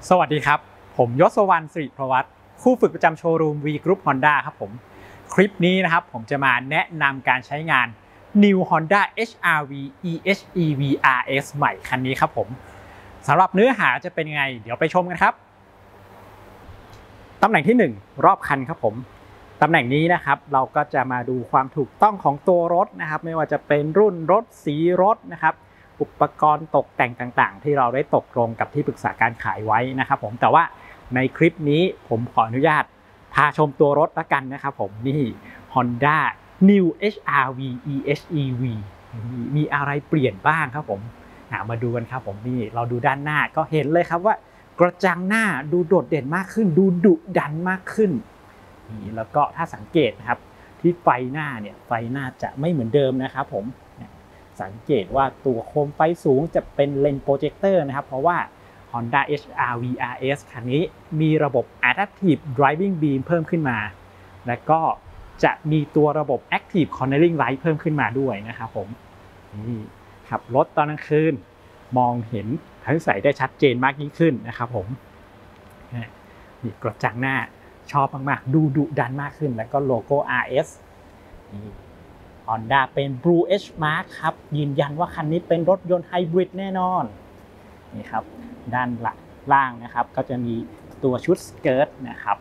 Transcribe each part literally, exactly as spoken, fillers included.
สวัสดีครับผมยศวรรณสิริประวัติผู้ฝึกประจำโชว์รูม V Group Honda ครับผมคลิปนี้นะครับผมจะมาแนะนำการใช้งาน New Honda เอช อาร์ วี อี เอช อี วี อาร์ เอส ใหม่คันนี้ครับผมสำหรับเนื้อหาจะเป็นยังไงเดี๋ยวไปชมกันครับตำแหน่งที่หนึ่งรอบคันครับผมตำแหน่งนี้นะครับเราก็จะมาดูความถูกต้องของตัวรถนะครับไม่ว่าจะเป็นรุ่นรถสีรถนะครับอุปกรณ์ตกแต่งต่างๆที่เราได้ตกลงกับที่ปรึกษาการขายไว้นะครับผมแต่ว่าในคลิปนี้ผมขออนุญาตพาชมตัวรถละกันนะครับผมนี่ Honda New เอช อาร์ วี อี เอช อี วี มีอะไรเปลี่ยนบ้างครับผมมาดูกันครับผมนี่เราดูด้านหน้าก็เห็นเลยครับว่ากระจังหน้าดูโดดเด่นมากขึ้นดูดุดันมากขึ้นนี่แล้วก็ถ้าสังเกตนะครับที่ไฟหน้าเนี่ยไฟหน้าจะไม่เหมือนเดิมนะครับผมสังเกตว่าตัวโคมไฟสูงจะเป็นเลนส์โปรเจคเตอร์นะครับเพราะว่า Honda เอช อาร์ วี อาร์ เอส คันนี้มีระบบ Adaptive Driving Beam เพิ่มขึ้นมาและก็จะมีตัวระบบ Active Cornering Light เพิ่มขึ้นมาด้วยนะครับผมนี่ขับรถตอนกลางคืนมองเห็นทั้งใส่ได้ชัดเจนมากยิ่งขึ้นนะครับผมนี่กระจังหน้าชอบมากๆดูดุดันมากขึ้นแล้วก็โลโก้ อาร์ เอส นี่ Honda เป็น Blue Edge Mark ครับยืนยันว่าคันนี้เป็นรถยนต์ไฮบริดแน่นอนนี่ครับด้านล่างนะครับก็จะมีตัวชุดสเกิร์ตนะครับ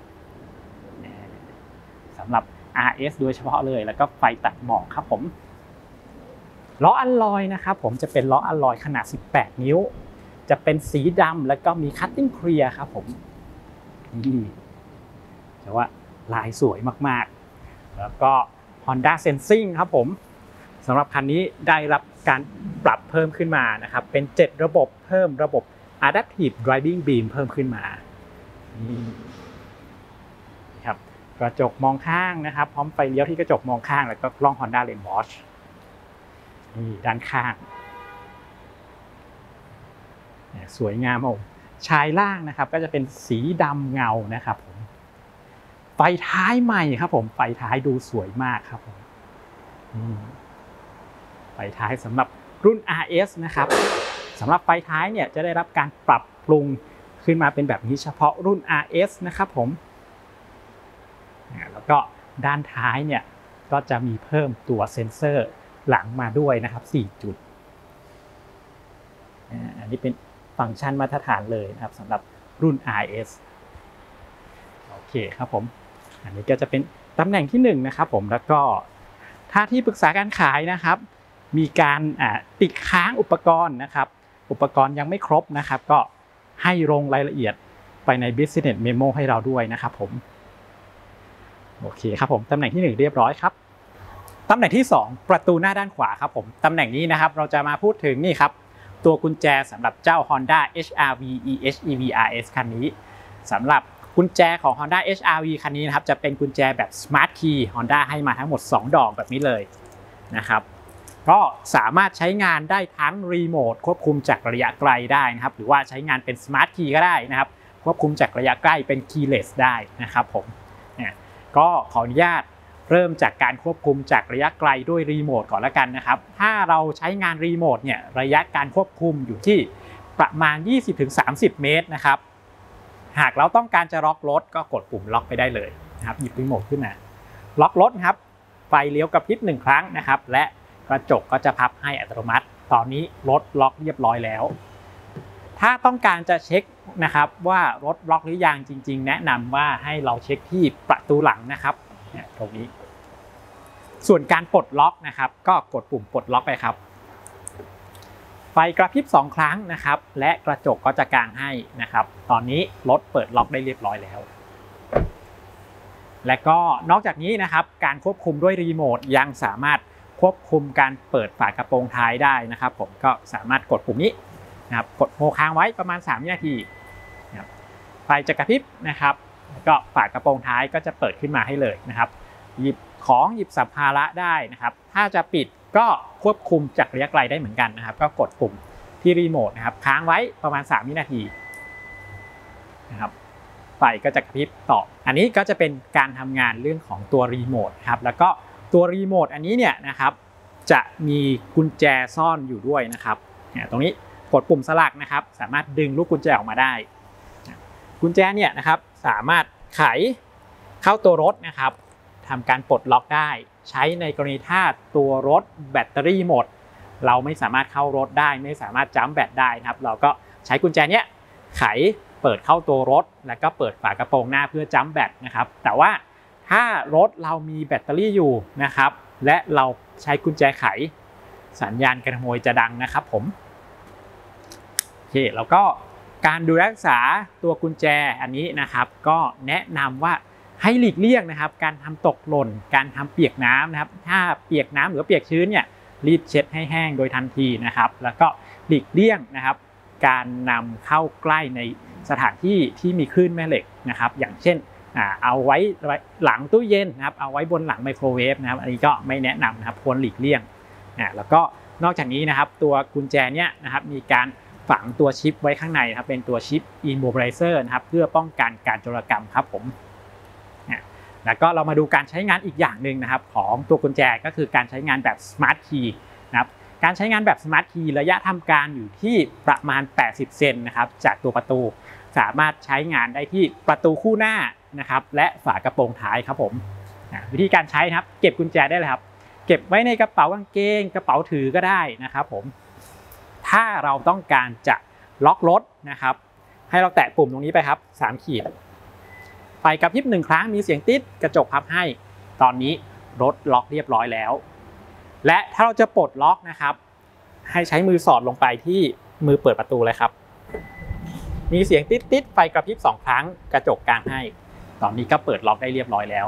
สำหรับ อาร์ เอส โดยเฉพาะเลยแล้วก็ไฟตัดหมอกครับผมล้ออัลลอยนะครับผมจะเป็นล้ออัลลอยขนาดสิบแปดนิ้วจะเป็นสีดำแล้วก็มีคัตติ้งเคลียร์ครับผมนี่แต่ว่าลายสวยมากๆแล้วก็ Honda Sensing ครับผมสำหรับคันนี้ได้รับการปรับเพิ่มขึ้นมานะครับเป็นเจ็ดระบบเพิ่มระบบ Adaptive Driving Beam เพิ่มขึ้นมานี่ครับกระจกมองข้างนะครับพร้อมไฟเลี้ยวที่กระจกมองข้างแล้วก็กล้อง Honda Lane Watch นี่ด้านข้างสวยงามอ่ะชายล่างนะครับก็จะเป็นสีดำเงานะครับผมไฟท้ายใหม่ครับผมไฟท้ายดูสวยมากครับผมไฟท้ายสำหรับรุ่น อาร์ เอส นะครับสำหรับไฟท้ายเนี่ยจะได้รับการปรับปรุงขึ้นมาเป็นแบบนี้เฉพาะรุ่น อาร์ เอส นะครับผมแล้วก็ด้านท้ายเนี่ยก็จะมีเพิ่มตัวเซ็นเซอร์หลังมาด้วยนะครับสี่จุดอันนี้เป็นฟังก์ชันมาตรฐานเลยนะครับสำหรับรุ่น อาร์ เอส โอเคครับผมอันนี้ก็จะเป็นตำแหน่งที่หนึ่งนะครับผมแล้วก็ถ้าที่ปรึกษาการขายนะครับมีการติดค้างอุปกรณ์นะครับอุปกรณ์ยังไม่ครบนะครับก็ให้ลงรายละเอียดไปใน Business Memo ให้เราด้วยนะครับผมโอเคครับผมตำแหน่งที่หนึ่งเรียบร้อยครับตำแหน่งที่สองประตูหน้าด้านขวาครับผมตำแหน่งนี้นะครับเราจะมาพูดถึงนี่ครับตัวกุญแจสำหรับเจ้า Honda เอช อาร์ วี อี เอช อี วี อาร์ เอส คันนี้สำหรับกุญแจของ Honda เอช อาร์ วี คันนี้นะครับจะเป็นกุญแจแบบ Smart Key Honda ให้มาทั้งหมดสองดอกแบบนี้เลยนะครับก็สามารถใช้งานได้ทั้งรีโมทควบคุมจากระยะไกลได้นะครับหรือว่าใช้งานเป็น Smart Key ก็ได้นะครับควบคุมจากระยะใกล้เป็น Keyless ได้นะครับผมเนี่ยก็ขออนุญาตเริ่มจากการควบคุมจากระยะไกลด้วยรีโมทก่อนละกันนะครับถ้าเราใช้งานรีโมทเนี่ยระยะการควบคุมอยู่ที่ประมาณ ยี่สิบถึงสามสิบ เมตรนะครับหากเราต้องการจะล็อกรถก็กดปุ่มล็อกไปได้เลยนะครับหยิบรีโมทขึ้นมาล็อกรถครับไฟเลี้ยวกระพริบหนึ่งครั้งนะครับและกระจกก็จะพับให้อัตโนมัติตอนนี้รถล็อกเรียบร้อยแล้วถ้าต้องการจะเช็คนะครับว่ารถล็อกหรือยังจริงๆแนะนำว่าให้เราเช็คที่ประตูหลังนะครับเนี่ยตรงนี้ส่วนการปลดล็อกนะครับก็กดปุ่มปลดล็อกไปครับไฟกระพริบสองครั้งนะครับและกระจกก็จะกางให้นะครับตอนนี้รถเปิดล็อกได้เรียบร้อยแล้วและก็นอกจากนี้นะครับการควบคุมด้วยรีโมทยังสามารถควบคุมการเปิดฝากระโปรงท้ายได้นะครับผมก็สามารถกดปุ่มนี้นะครับกดโฮค้างไว้ประมาณสามวินาทีนะครับไฟจะกระพริบนะครับแล้วก็ฝากระโปรงท้ายก็จะเปิดขึ้นมาให้เลยนะครับหยิบของหยิบสัมภาระได้นะครับถ้าจะปิดก็ควบคุมจากระยะไกลได้เหมือนกันนะครับก็กดปุ่มที่รีโมทนะครับค้างไว้ประมาณสามวินาทีนะครับไฟก็จะกระพริบต่ออันนี้ก็จะเป็นการทำงานเรื่องของตัวรีโมทครับแล้วก็ตัวรีโมทอันนี้เนี่ยนะครับจะมีกุญแจซ่อนอยู่ด้วยนะครับตรงนี้กดปุ่มสลักนะครับสามารถดึงลูกกุญแจออกมาได้กุญแจเนี่ยนะครับสามารถไขเข้าตัวรถนะครับทำการปลดล็อกได้ใช้ในกรณีถ้าตัวรถแบตเตอรี่หมดเราไม่สามารถเข้ารถได้ไม่สามารถจัมป์แบตได้นะครับเราก็ใช้กุญแจเนี้ยไขเปิดเข้าตัวรถแล้วก็เปิดฝากระโปรงหน้าเพื่อจัมป์แบตนะครับแต่ว่าถ้ารถเรามีแบตเตอรี่อยู่นะครับและเราใช้กุญแจไขสัญญาณการขโมยจะดังนะครับผมโอเคแล้วก็การดูแลรักษาตัวกุญแจอันนี้นะครับก็แนะนำว่าให้หลีกเลี่ยงนะครับการทำตกหล่นการทำเปียกน้ำนะครับถ้าเปียกน้ำหรือเปียกชื้นเนี่ยรีบเช็ดให้แห้งโดยทันทีนะครับแล้วก็หลีกเลี่ยงนะครับการนำเข้าใกล้ในสถานที่ที่มีคลื่นแม่เหล็กนะครับอย่างเช่นเอาไว้หลังตู้เย็นนะครับเอาไว้บนหลังไมโครเวฟนะครับอันนี้ก็ไม่แนะนำนะครับควรหลีกเลี่ยงแล้วก็นอกจากนี้นะครับตัวกุญแจเนี่ยนะครับมีการฝังตัวชิปไว้ข้างในครับเป็นตัวชิป Immobilizer นะครับเพื่อป้องกันการโจรกรรมครับผมแล้วก็เรามาดูการใช้งานอีกอย่างหนึ่งนะครับของตัวกุญแจก็คือการใช้งานแบบ Smart Key นะครับการใช้งานแบบ Smart Key ระยะทำการอยู่ที่ประมาณแปดสิบเซนนะครับจากตัวประตูสามารถใช้งานได้ที่ประตูคู่หน้านะครับและฝากระโปรงท้ายครับผมวิธีการใช้นะครับเก็บกุญแจได้เลยครับเก็บไว้ในกระเป๋ากางเกงกระเป๋าถือก็ได้นะครับผมถ้าเราต้องการจะล็อกรถนะครับให้เราแตะปุ่มตรงนี้ไปครับสามขีดไฟกระพริบหนึ่งครั้งมีเสียงติ๊ดกระจกพับให้ตอนนี้รถล็อกเรียบร้อยแล้วและถ้าเราจะปลดล็อกนะครับให้ใช้มือสอดลงไปที่มือเปิดประตูเลยครับมีเสียงติ๊ดติ๊ดไฟกระพริบสองครั้งกระจกกลางให้ตอนนี้ก็เปิดล็อกได้เรียบร้อยแล้ว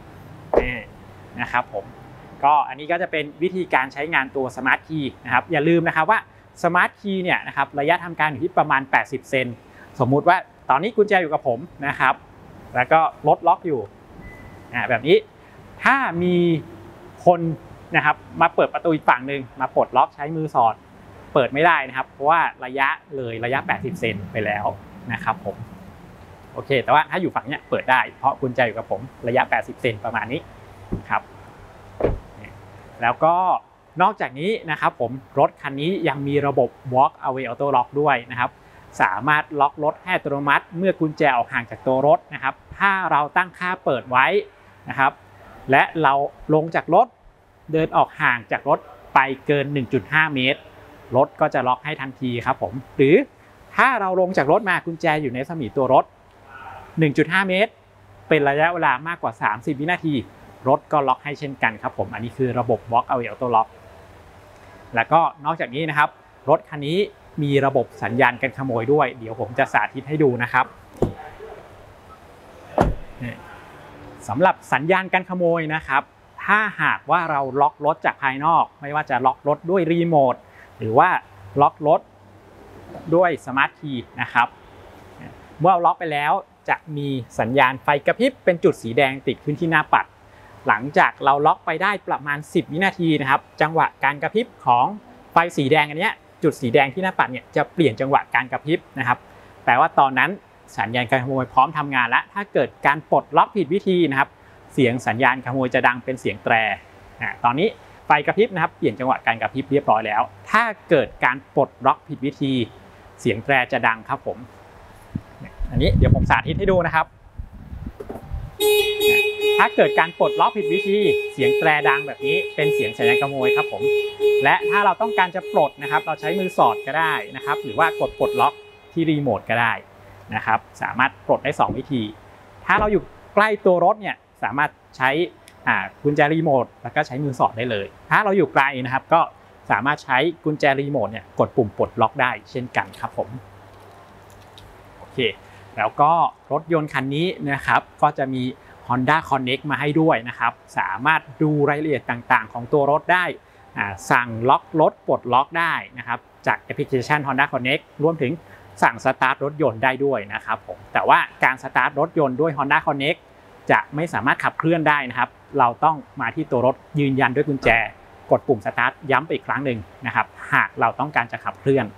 นะครับผมก็อันนี้ก็จะเป็นวิธีการใช้งานตัว Smart Key นะครับอย่าลืมนะครับว่า Smart Key เนี่ยนะครับระยะทำการอยู่ที่ประมาณแปดสิบเซนสมมุติว่าตอนนี้กุญแจอยู่กับผมนะครับแล้วก็รถล็อกอยู่แบบนี้ถ้ามีคนนะครับมาเปิดประตูอีกฝั่งหนึ่งมาปลดล็อกใช้มือสอดเปิดไม่ได้นะครับเพราะว่าระยะเลยระยะแปดสิบเซนไปแล้วนะครับผมโอเคแต่ว่าถ้าอยู่ฝั่งเนี้ยเปิดได้เพราะกุญแจอยู่กับผมระยะแปดสิบเซนประมาณนี้ครับแล้วก็นอกจากนี้นะครับผมรถคันนี้ยังมีระบบ Walk Away Auto Lock ด้วยนะครับสามารถล็อกรถให้อัตโนมัติเมื่อกุญแจออกห่างจากตัวรถนะครับถ้าเราตั้งค่าเปิดไว้นะครับและเราลงจากรถเดินออกห่างจากรถไปเกิน หนึ่งจุดห้า เมตรรถก็จะล็อกให้ทันทีครับผมหรือถ้าเราลงจากรถมากุญแจอยู่ในรัศมีตัวรถ หนึ่งจุดห้า เมตรเป็นระยะเวลามากกว่าสามสิบวินาทีรถก็ล็อกให้เช่นกันครับผมอันนี้คือระบบ Walk Away Auto Lock แล้วก็นอกจากนี้นะครับรถคันนี้มีระบบสัญญาณการขโมยด้วยเดี๋ยวผมจะสาธิตให้ดูนะครับสำหรับสัญญาณการขโมยนะครับถ้าหากว่าเราล็อกรถจากภายนอกไม่ว่าจะล็อกรถด้วยรีโมทหรือว่าล็อกรถด้วยสมาร์ทคีย์นะครับเมื่อล็อกไปแล้วจะมีสัญญาณไฟกระพริบเป็นจุดสีแดงติดขึ้นที่หน้าปัดหลังจากเราล็อกไปได้ประมาณสิบวินาทีนะครับจังหวะการกระพริบของไฟสีแดงอันนี้จุดสีแดงที่หน้าปัดเนี่ยจะเปลี่ยนจังหวะการกระพริบนะครับแปลว่าตอนนั้นสัญญาณการขโมยพร้อมทำงานแล้วถ้าเกิดการปลดล็อกผิดวิธีนะครับเสียงสัญญาณขโมยจะดังเป็นเสียงแตรตอนนี้ไฟกระพริบนะครับเปลี่ยนจังหวะการกระพริบเรียบร้อยแล้วถ้าเกิดการปลดล็อกผิดวิธีเสียงแตรจะดังครับผมอันนี้เดี๋ยวผมสาธิตให้ดูนะครับถ้าเกิดการปลดล็อกผิดวิธีเสียงแตรดังแบบนี้เป็นเสียงสัญญาณขโมยครับผมและถ้าเราต้องการจะปลดนะครับเราใช้มือสอดก็ได้นะครับหรือว่ากดปลดล็อกที่รีโมทก็ได้นะครับสามารถปลดได้สองวิธีถ้าเราอยู่ใกล้ตัวรถเนี่ยสามารถใช้กุญแจรีโมทแล้วก็ใช้มือสอดได้เลยถ้าเราอยู่ไกลนะครับก็สามารถใช้กุญแจรีโมทเนี่ยกดปุ่มปลดล็อกได้เช่นกันครับผมโอเคแล้วก็รถยนต์คันนี้นะครับก็จะมี Honda Connect มาให้ด้วยนะครับสามารถดูรายละเอียดต่างๆของตัวรถได้สั่งล็อกรถปลดล็อกได้นะครับจากแอปพลิเคชัน Honda Connect รวมถึงสั่งสตาร์ทรถยนต์ได้ด้วยนะครับผมแต่ว่าการสตาร์ทรถยนต์ด้วย Honda Connect จะไม่สามารถขับเคลื่อนได้นะครับเราต้องมาที่ตัวรถยืนยันด้วยกุญแจกดปุ่มสตาร์ทย้ำไปอีกครั้งหนึ่งนะครับหากเราต้องการจะขับเคลื่อน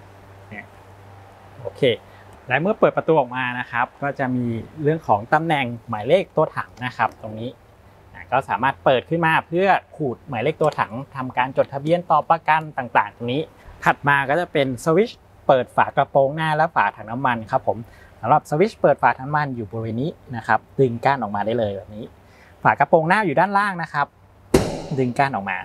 โอเคและเมื่อเปิดประตูออกมานะครับก็จะมีเรื่องของตำแหน่งหมายเลขตัวถังนะครับตรงนี้ก็สามารถเปิดขึ้นมาเพื่อขูดหมายเลขตัวถังทำการจดทะเบียนต่อประกันต่างๆตรงนี้ถัดมาก็จะเป็นสวิตช์เปิดฝากระโปรงหน้าและฝาถังน้ำมันครับผมสำหรับสวิตช์เปิดฝาถังน้ำมันอยู่บริเวณนี้นะครับดึงก้านออกมาได้เลยแบบนี้ฝากระโปรงหน้าอยู่ด้านล่างนะครับดึงก้านออกมา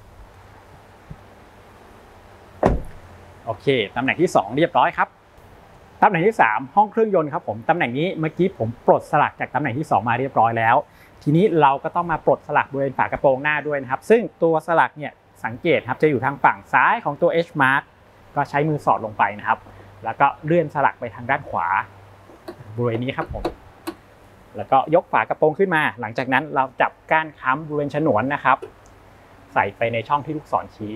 โอเคตำแหน่งที่สองเรียบร้อยครับตำแหน่งที่สามห้องเครื่องยนต์ครับผมตำแหน่งนี้เมื่อกี้ผมปลดสลักจากตำแหน่งที่สองมาเรียบร้อยแล้วทีนี้เราก็ต้องมาปลดสลักบริเวณฝากระโปรงหน้าด้วยนะครับซึ่งตัวสลักเนี่ยสังเกตครับจะอยู่ทางฝั่งซ้ายของตัว H mark ก็ใช้มือสอดลงไปนะครับแล้วก็เลื่อนสลักไปทางด้านขวาบริเวณนี้ครับผมแล้วก็ยกฝากระโปรงขึ้นมาหลังจากนั้นเราจับก้านค้ำบริเวณฉนวนนะครับใส่ไปในช่องที่ลูกศรชี้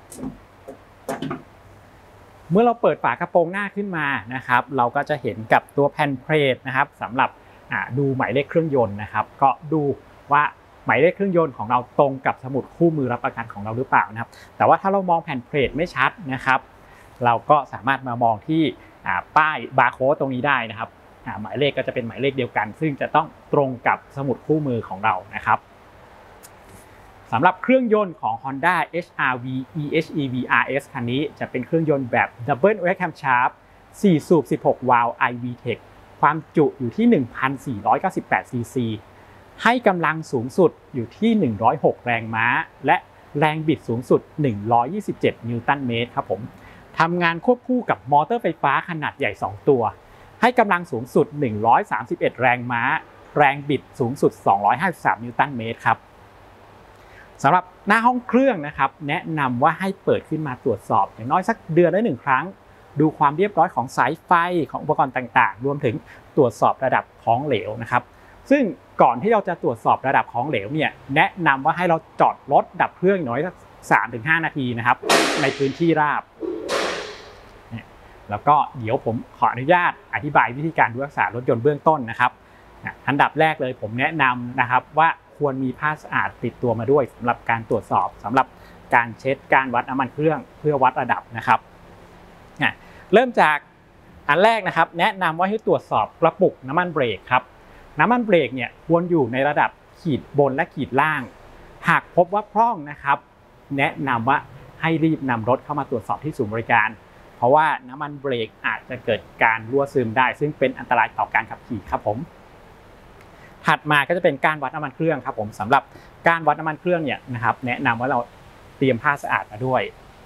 เมื่อเราเปิดฝากระโปรงหน้าขึ้นมานะครับเราก็จะเห็นกับตัวแผ่นเพลทนะครับสำหรับดูหมายเลขเครื่องยนต์นะครับก็ดูว่าหมายเลขเครื่องยนต์ของเราตรงกับสมุดคู่มือรับประกันของเราหรือเปล่านะครับแต่ว่าถ้าเรามองแผ่นเพลทไม่ชัดนะครับเราก็สามารถมามองที่ป้ายบาร์โค้ดตรงนี้ได้นะครับหมายเลขก็จะเป็นหมายเลขเดียวกันซึ่งจะต้องตรงกับสมุดคู่มือของเรานะครับสำหรับเครื่องยนต์ของ Honda เอช อาร์ วี อี เอช อี วี อาร์ เอส คันนี้จะเป็นเครื่องยนต์แบบ Double Overhead Camshaft สี่สูบสิบหกวาล์ว ไอ วี Tech ความจุอยู่ที่ หนึ่งพันสี่ร้อยเก้าสิบแปด ซี ซี ให้กำลังสูงสุดอยู่ที่หนึ่งร้อยหกแรงม้าและแรงบิดสูงสุดหนึ่งร้อยยี่สิบเจ็ดนิวตันเมตรครับผมทำงานควบคู่กับมอเตอร์ไฟฟ้าขนาดใหญ่สองตัวให้กำลังสูงสุดหนึ่งร้อยสามสิบเอ็ดแรงม้าแรงบิดสูงสุดสองร้อยห้าสิบสามนิวตันเมตรครับสำหรับหน้าห้องเครื่องนะครับแนะนำว่าให้เปิดขึ้นมาตรวจสอบอย่างน้อยสักเดือนละหนึ่งครั้งดูความเรียบร้อยของสายไฟของอุปกรณ์ต่างๆรวมถึงตรวจสอบระดับของเหลวนะครับซึ่งก่อนที่เราจะตรวจสอบระดับของเหลวเนี่ยแนะนำว่าให้เราจอดรถดับเครื่องน้อยสัก สามถึงห้า นาทีนะครับในพื้นที่ราบแล้วก็เดี๋ยวผมขออนุญาตอธิบายวิธีการดูรักษารถยนต์เบื้องต้นนะครับอันดับแรกเลยผมแนะนำนะครับว่าควรมีผ้าสะอาดติดตัวมาด้วยสำหรับการตรวจสอบสำหรับการเช็ดการวัดน้ำมันเครื่องเพื่อวัดระดับนะครับเริ่มจากอันแรกนะครับแนะนำว่าให้ตรวจสอบกระปุกน้ำมันเบรกครับน้ำมันเบรกเนี่ยควรอยู่ในระดับขีดบนและขีดล่างหากพบว่าพร่องนะครับแนะนำว่าให้รีบนำรถเข้ามาตรวจสอบที่ศูนย์บริการเพราะว่าน้ำมันเบรกอาจจะเกิดการรั่วซึมได้ซึ่งเป็นอันตรายต่อการขับขี่ครับผมถัดมาก็จะเป็นการวัดน้ำมันเครื่องครับผมสำหรับการวัดน้ำมันเครื่องเนี่ยนะครับแนะนำว่าเราเตรียมผ้าสะอาดมาด้วย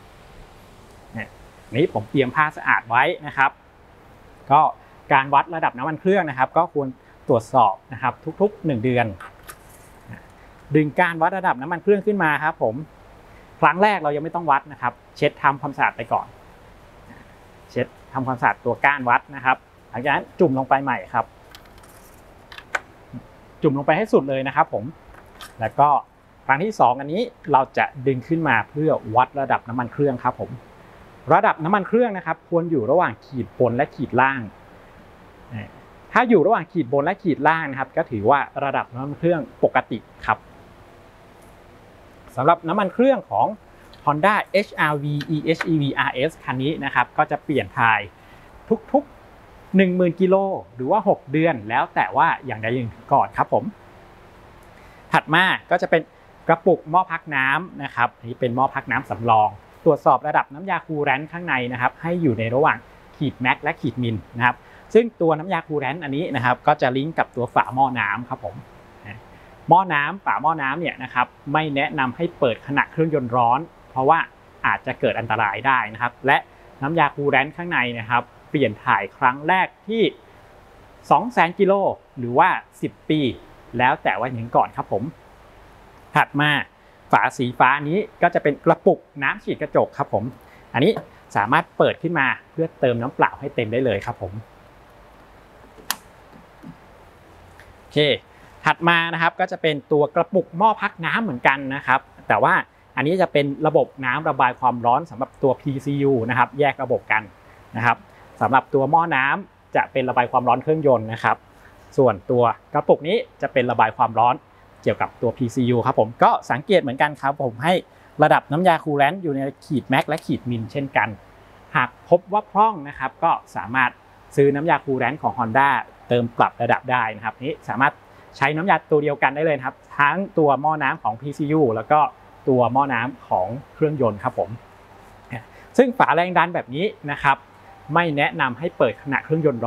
นี้ผมเตรียมผ้าสะอาดไว้นะครับก็การวัดระดับน้ำมันเครื่องนะครับก็ควรตรวจสอบนะครับทุกๆหนึ่งเดือนดึงการวัดระดับน้ำมันเครื่องขึ้นมาครับผมครั้งแรกเรายังไม่ต้องวัดนะครับเช็ดทำความสะอาดไปก่อนเช็ดทำความสะอาดตัวก้านวัดนะครับหลังจากนั้นจุ่มลงไปใหม่ครับจุ่มลงไปให้สุดเลยนะครับผมแล้วก็ครั้งที่สองอันนี้เราจะดึงขึ้นมาเพื่อวัดระดับน้ำมันเครื่องครับผมระดับน้ำมันเครื่องนะครับควรอยู่ระหว่างขีดบนและขีดล่างถ้าอยู่ระหว่างขีดบนและขีดล่างนะครับก็ถือว่าระดับน้ำมันเครื่องปกติครับสำหรับน้ำมันเครื่องของ Honda เอช อาร์ วี อี เอช อี วี อาร์ เอส คันนี้นะครับก็จะเปลี่ยนถ่ายทุกๆ หนึ่งหมื่น กิโลหรือว่าหกเดือนแล้วแต่ว่าอย่างใดอย่างหนึ่งก่อนครับผมถัดมาก็จะเป็นกระปุกหม้อพักน้ำนะครับนี่เป็นหม้อพักน้ำสำรองตรวจสอบระดับน้ำยาคูลแรนต์ข้างในนะครับให้อยู่ในระหว่างขีดแม็กและขีดมิลนะครับซึ่งตัวน้ำยาคูลแรนต์อันนี้นะครับก็จะลิงก์กับตัวฝาหม้อน้ำครับผมหม้อน้ำฝาหม้อน้ำเนี่ยนะครับไม่แนะนำให้เปิดขณะเครื่องยนต์ร้อนเพราะว่าอาจจะเกิดอันตรายได้นะครับและน้ำยาคูลแรนต์ข้างในนะครับเปลี่ยนถ่ายครั้งแรกที่ สองแสน กิโลหรือว่าสิบปีแล้วแต่ว่าอย่างก่อนครับผมถัดมาฝาสีฟ้านี้ก็จะเป็นกระปุกน้ำฉีดกระจกครับผมอันนี้สามารถเปิดขึ้นมาเพื่อเติมน้ำเปล่าให้เต็มได้เลยครับผมโอเคถัดมานะครับก็จะเป็นตัวกระปุกหม้อพักน้ำเหมือนกันนะครับแต่ว่าอันนี้จะเป็นระบบน้ำระบายความร้อนสำหรับตัว พี ซี ยู นะครับแยกระบบกันนะครับสำหรับตัวหม้อน้ำจะเป็นระบายความร้อนเครื่องยนต์นะครับส่วนตัวกระปุกนี้จะเป็นระบายความร้อนเกี่ยวกับตัว พี ซี ยู ครับผมก็สังเกตเหมือนกันครับผมให้ระดับน้ำยาคูลแรนต์อยู่ในขีดแม็กและขีดมิลเช่นกันหากพบว่าพร่องนะครับก็สามารถซื้อน้ำยาคูลแรนต์ของ Honda เติมปรับระดับได้นะครับนี้สามารถใช้น้ำยาตัวเดียวกันได้เลยครับทั้งตัวหม้อน้ำของ พี ซี ยู แล้วก็ตัวหม้อน้ำของเครื่องยนต์ครับผมซึ่งฝาแรงดันแบบนี้นะครับไม่แนะนำให้เปิดขณะเครื่องยนต์ร้อนเพ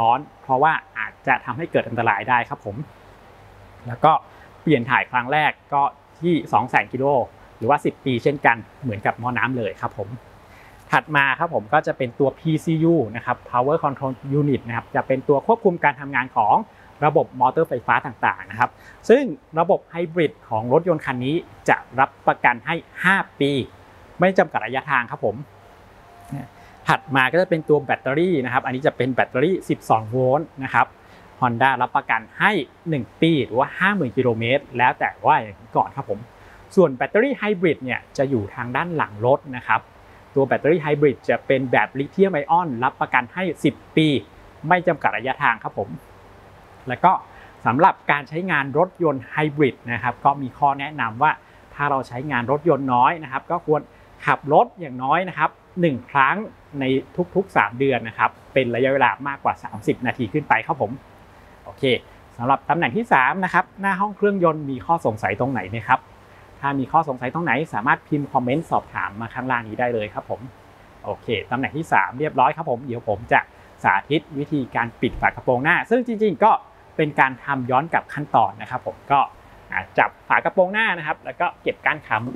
ราะว่าอาจจะทำให้เกิดอันตรายได้ครับผมแล้วก็เปลี่ยนถ่ายครั้งแรกก็ที่ สองแสน กิโลหรือว่าสิบปีเช่นกันเหมือนกับหม้อน้ำเลยครับผมถัดมาครับผมก็จะเป็นตัว พี ซี ยู นะครับ Power Control Unit นะครับจะเป็นตัวควบคุมการทำงานของระบบมอเตอร์ไฟฟ้าต่างๆนะครับซึ่งระบบไฮบริดของรถยนต์คันนี้จะรับประกันให้ห้าปีไม่จำกัดระยะทางครับผมถัดมาก็จะเป็นตัวแบตเตอรี่นะครับอันนี้จะเป็นแบตเตอรี่สิบสองโวลต์นะครับ Honda รับประกันให้หนึ่งปีหรือว่า ห้าหมื่น กิโลเมตรแล้วแต่ว่าอย่างก่อนครับผมส่วนแบตเตอรี่ไฮบริดเนี่ยจะอยู่ทางด้านหลังรถนะครับตัวแบตเตอรี่ไฮบริดจะเป็นแบบลิเธียมไอออนรับประกันให้สิบปีไม่จำกัดระยะทางครับผมแล้วก็สำหรับการใช้งานรถยนต์ไฮบริดนะครับก็มีข้อแนะนำว่าถ้าเราใช้งานรถยนต์น้อยนะครับก็ควรขับรถอย่างน้อยนะครับหนึ่งครั้งในทุกๆสามเดือนนะครับเป็นระยะเวลามากกว่าสามสิบนาทีขึ้นไปครับผมโอเคสำหรับตำแหน่งที่สามนะครับหน้าห้องเครื่องยนต์มีข้อสงสัยตรงไหนไหมครับถ้ามีข้อสงสัยตรงไหนสามารถพิมพ์คอมเมนต์สอบถามมาข้างล่างนี้ได้เลยครับผมโอเคตำแหน่งที่สามเรียบร้อยครับผมเดี๋ยวผมจะสาธิตวิธีการปิดฝากระโปรงหน้าซึ่งจริงๆก็เป็นการทำย้อนกลับขั้นตอนนะครับผมก็จับฝากระโปรงหน้านะครับแล้วก็เก็บก้านค้ำ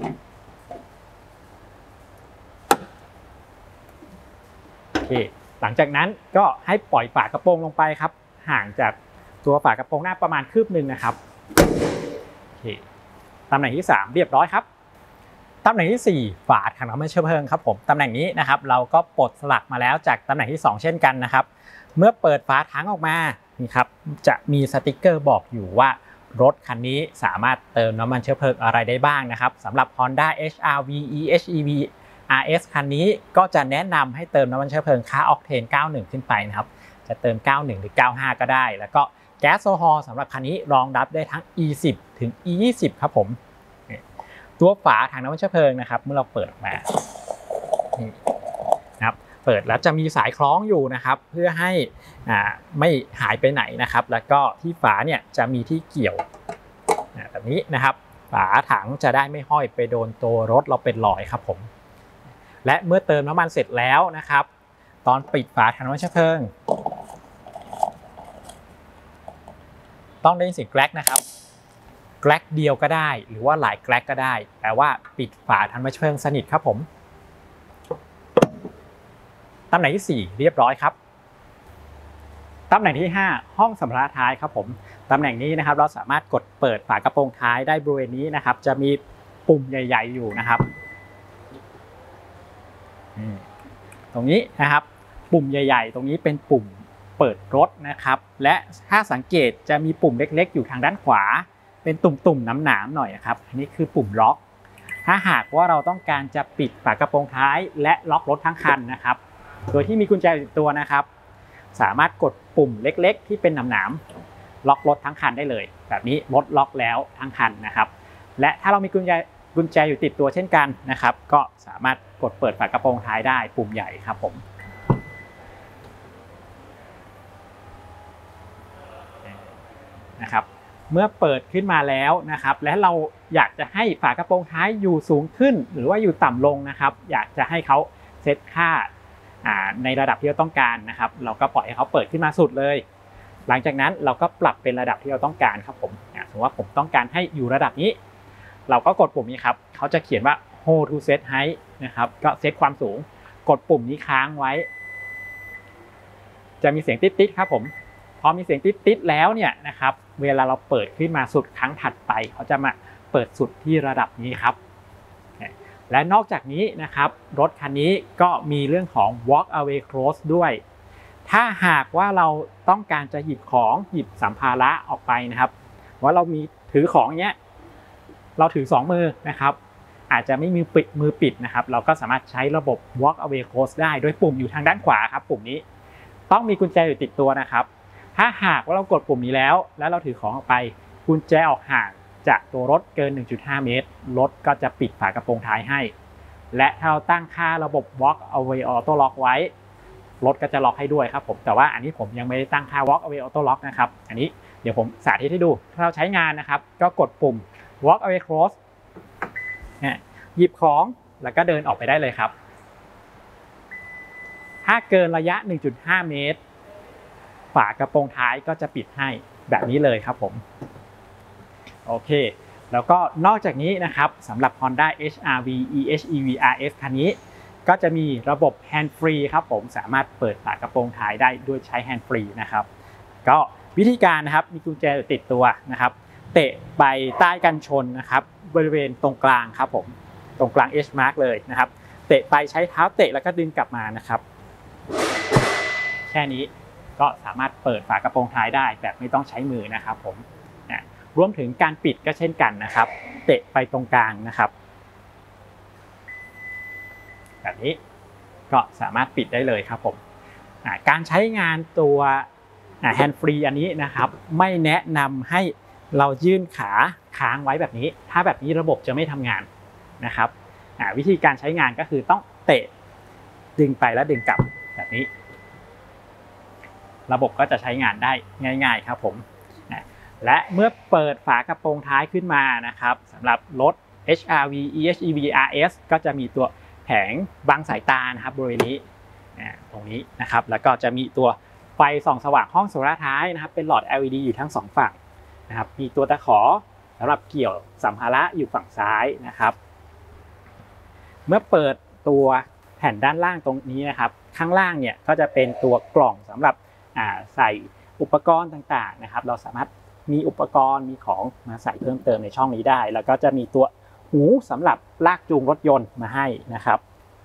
โอเคหลังจากนั้นก็ให้ปล่อยฝากระโปรงลงไปครับห่างจากตัวฝากระโปรงหน้าประมาณคืบหนึ่งนะครับโอเคตำแหน่งที่สามเรียบร้อยครับตำแหน่งที่สี่ฝาถังน้ำมันเชื้อเพลิงครับผมตำแหน่งนี้นะครับเราก็ปลดสลักมาแล้วจากตำแหน่งที่สองเช่นกันนะครับเมื่อเปิดฝาถังออกมานี่ครับจะมีสติกเกอร์บอกอยู่ว่ารถคันนี้สามารถเติมน้ำมันเชื้อเพลิงอะไรได้บ้างนะครับสำหรับ Honda เอช อาร์ วี อี เอช อี วี อาร์ เอส คันนี้ก็จะแนะนำให้เติมน้ำมันเชื้อเพลิงค่าออกเทนเก้าสิบเอ็ดขึ้นไปนะครับจะเติมเก้าสิบเอ็ดหรือเก้าสิบห้าก็ได้แล้วก็แก๊สโซฮอลสำหรับคันนี้รองรับได้ทั้ง อี สิบ ถึง อี ยี่สิบ ครับผมตัวฝาถังน้ำมันเชื้อเพลิงนะครับเมื่อเราเปิดออกมานะครับเปิดแล้วจะมีสายคล้องอยู่นะครับเพื่อให้อ่าไม่หายไปไหนนะครับแล้วก็ที่ฝาเนี่ยจะมีที่เกี่ยวแบบนี้นะครับฝาถังจะได้ไม่ห้อยไปโดนตัวรถเราเป็นรอยครับผมและเมื่อเติมน้ำมันเสร็จแล้วนะครับตอนปิดฝาถังน้ำมันเชื้อเพลิงต้องได้ยินเสียงแกรกนะครับแกรกเดียวก็ได้หรือว่าหลายแกรกก็ได้แปลว่าปิดฝาถังน้ำมันเชื้อเพลิงสนิทครับผมตำแหน่งที่สี่เรียบร้อยครับตำแหน่งที่ห้าห้องสัมภาระท้ายครับผมตำแหน่งนี้นะครับเราสามารถกดเปิดฝากระโปรงท้ายได้บริเวณนี้นะครับจะมีปุ่มใหญ่ๆอยู่นะครับตรงนี้นะครับปุ่มใหญ่ๆตรงนี้เป็นปุ่มเปิดรถนะครับและถ้าสังเกตจะมีปุ่มเล็กๆอยู่ทางด้านขวาเป็นตุ่มๆหนามๆหน่อยนะครับอันนี้คือปุ่มล็อกถ้าหากว่าเราต้องการจะปิดฝากระโปรงท้ายและล็อกรถทั้งคันนะครับโดยที่มีกุญแจติดตัวนะครับสามารถกดปุ่มเล็กๆที่เป็นหนามๆล็อกรถทั้งคันได้เลยแบบนี้รถล็อกแล้วทั้งคันนะครับและถ้าเรามีกุญแจกุญแจอยู่ติดตัวเช่นกันนะครับก็สามารถกดเปิดฝากระโปรงท้ายได้ปุ่มใหญ่ครับผมนะครับเมื่อเปิดขึ้นมาแล้วนะครับและเราอยากจะให้ฝากระโปรงท้ายอยู่สูงขึ้นหรือว่าอยู่ต่ำลงนะครับอยากจะให้เขาเซตค่าในระดับที่เราต้องการนะครับเราก็ปล่อยให้เขาเปิดขึ้นมาสุดเลยหลังจากนั้นเราก็ปรับเป็นระดับที่เราต้องการครับผมสมมติว่าผมต้องการให้อยู่ระดับนี้เราก็กดปุ่มนี้ครับเขาจะเขียนว่า hold to set height นะครับก็เซตความสูงกดปุ่มนี้ค้างไว้จะมีเสียงติ๊ดๆครับผมพอมีเสียงติ๊ดๆแล้วเนี่ยนะครับเวลาเราเปิดขึ้นมาสุดครั้งถัดไปเขาจะมาเปิดสุดที่ระดับนี้ครับและนอกจากนี้นะครับรถคันนี้ก็มีเรื่องของ walk away close ด้วยถ้าหากว่าเราต้องการจะหยิบของหยิบสัมภาระออกไปนะครับว่าเรามีถือของเนี้ยเราถือสองมือนะครับอาจจะไม่มีปิดมือปิดนะครับเราก็สามารถใช้ระบบ walk away close ได้โดยปุ่มอยู่ทางด้านขวาครับปุ่มนี้ต้องมีกุญแจอยู่ติดตัวนะครับถ้าหากว่าเรากดปุ่มนี้แล้วแล้วเราถือของออกไปกุญแจออกห่างจากตัวรถเกิน หนึ่งจุดห้า เมตรรถก็จะปิดฝากระโปรงท้ายให้และถ้าเราตั้งค่าระบบ walk away auto lock ไว้รถก็จะล็อกให้ด้วยครับผมแต่ว่าอันนี้ผมยังไม่ได้ตั้งค่า walk away auto lock นะครับอันนี้เดี๋ยวผมสาธิตให้ดูถ้าเราใช้งานนะครับก็กดปุ่ม walk away close หยิบของแล้วก็เดินออกไปได้เลยครับถ้าเกินระยะ หนึ่งจุดห้า เมตรฝากระโปรงท้ายก็จะปิดให้แบบนี้เลยครับผมโอเคแล้วก็นอกจากนี้นะครับสำหรับ Honda เอช อาร์ วี อี เอช อี วี อาร์ เอส คันนี้ก็จะมีระบบ Hand Free ครับผมสามารถเปิดฝากระโปรงท้ายได้ด้วยใช้ Hand Free นะครับก็วิธีการนะครับมีกุญแจติดตัวนะครับเตะไปใต้กันชนนะครับบริเวณตรงกลางครับผมตรงกลาง H mark เลยนะครับเตะไปใช้เท้าเตะแล้วก็ดึงกลับมานะครับแค่นี้ก็สามารถเปิดฝากระโปรงท้ายได้แบบไม่ต้องใช้มือนะครับผมรวมถึงการปิดก็เช่นกันนะครับเตะไปตรงกลางนะครับแบบนี้ก็สามารถปิดได้เลยครับผมการใช้งานตัวแฮนด์ฟรีอันนี้นะครับไม่แนะนำให้เรายื่นขาค้างไว้แบบนี้ถ้าแบบนี้ระบบจะไม่ทำงานนะครับวิธีการใช้งานก็คือต้องเตะดึงไปแล้วดึงกลับแบบนี้ระบบก็จะใช้งานได้ง่ายๆครับผมและเมื่อเปิดฝากระโปรงท้ายขึ้นมานะครับสำหรับรถ เอช อาร์ วี อี เอช อี วี อาร์ เอส ก็จะมีตัวแผงบังสายตานะครับบริเวณนี้ตรงนี้นะครับแล้วก็จะมีตัวไฟส่องสว่างห้องโซล่าท้ายนะครับเป็นหลอด แอล อี ดี อยู่ทั้งสองฝั่งนะครับมีตัวตะขอสำหรับเกี่ยวสัมภาระอยู่ฝั่งซ้ายนะครับเมื่อเปิดตัวแผ่นด้านล่างตรงนี้นะครับข้างล่างเนี่ยก็จะเป็นตัวกล่องสำหรับใส่อุปกรณ์ต่างๆนะครับเราสามารถมีอุปกรณ์มีของมาใส่เพิ่มเติมในช่องนี้ได้แล้วก็จะมีตัวหูสำหรับลากจูงรถยนต์มาให้นะครับ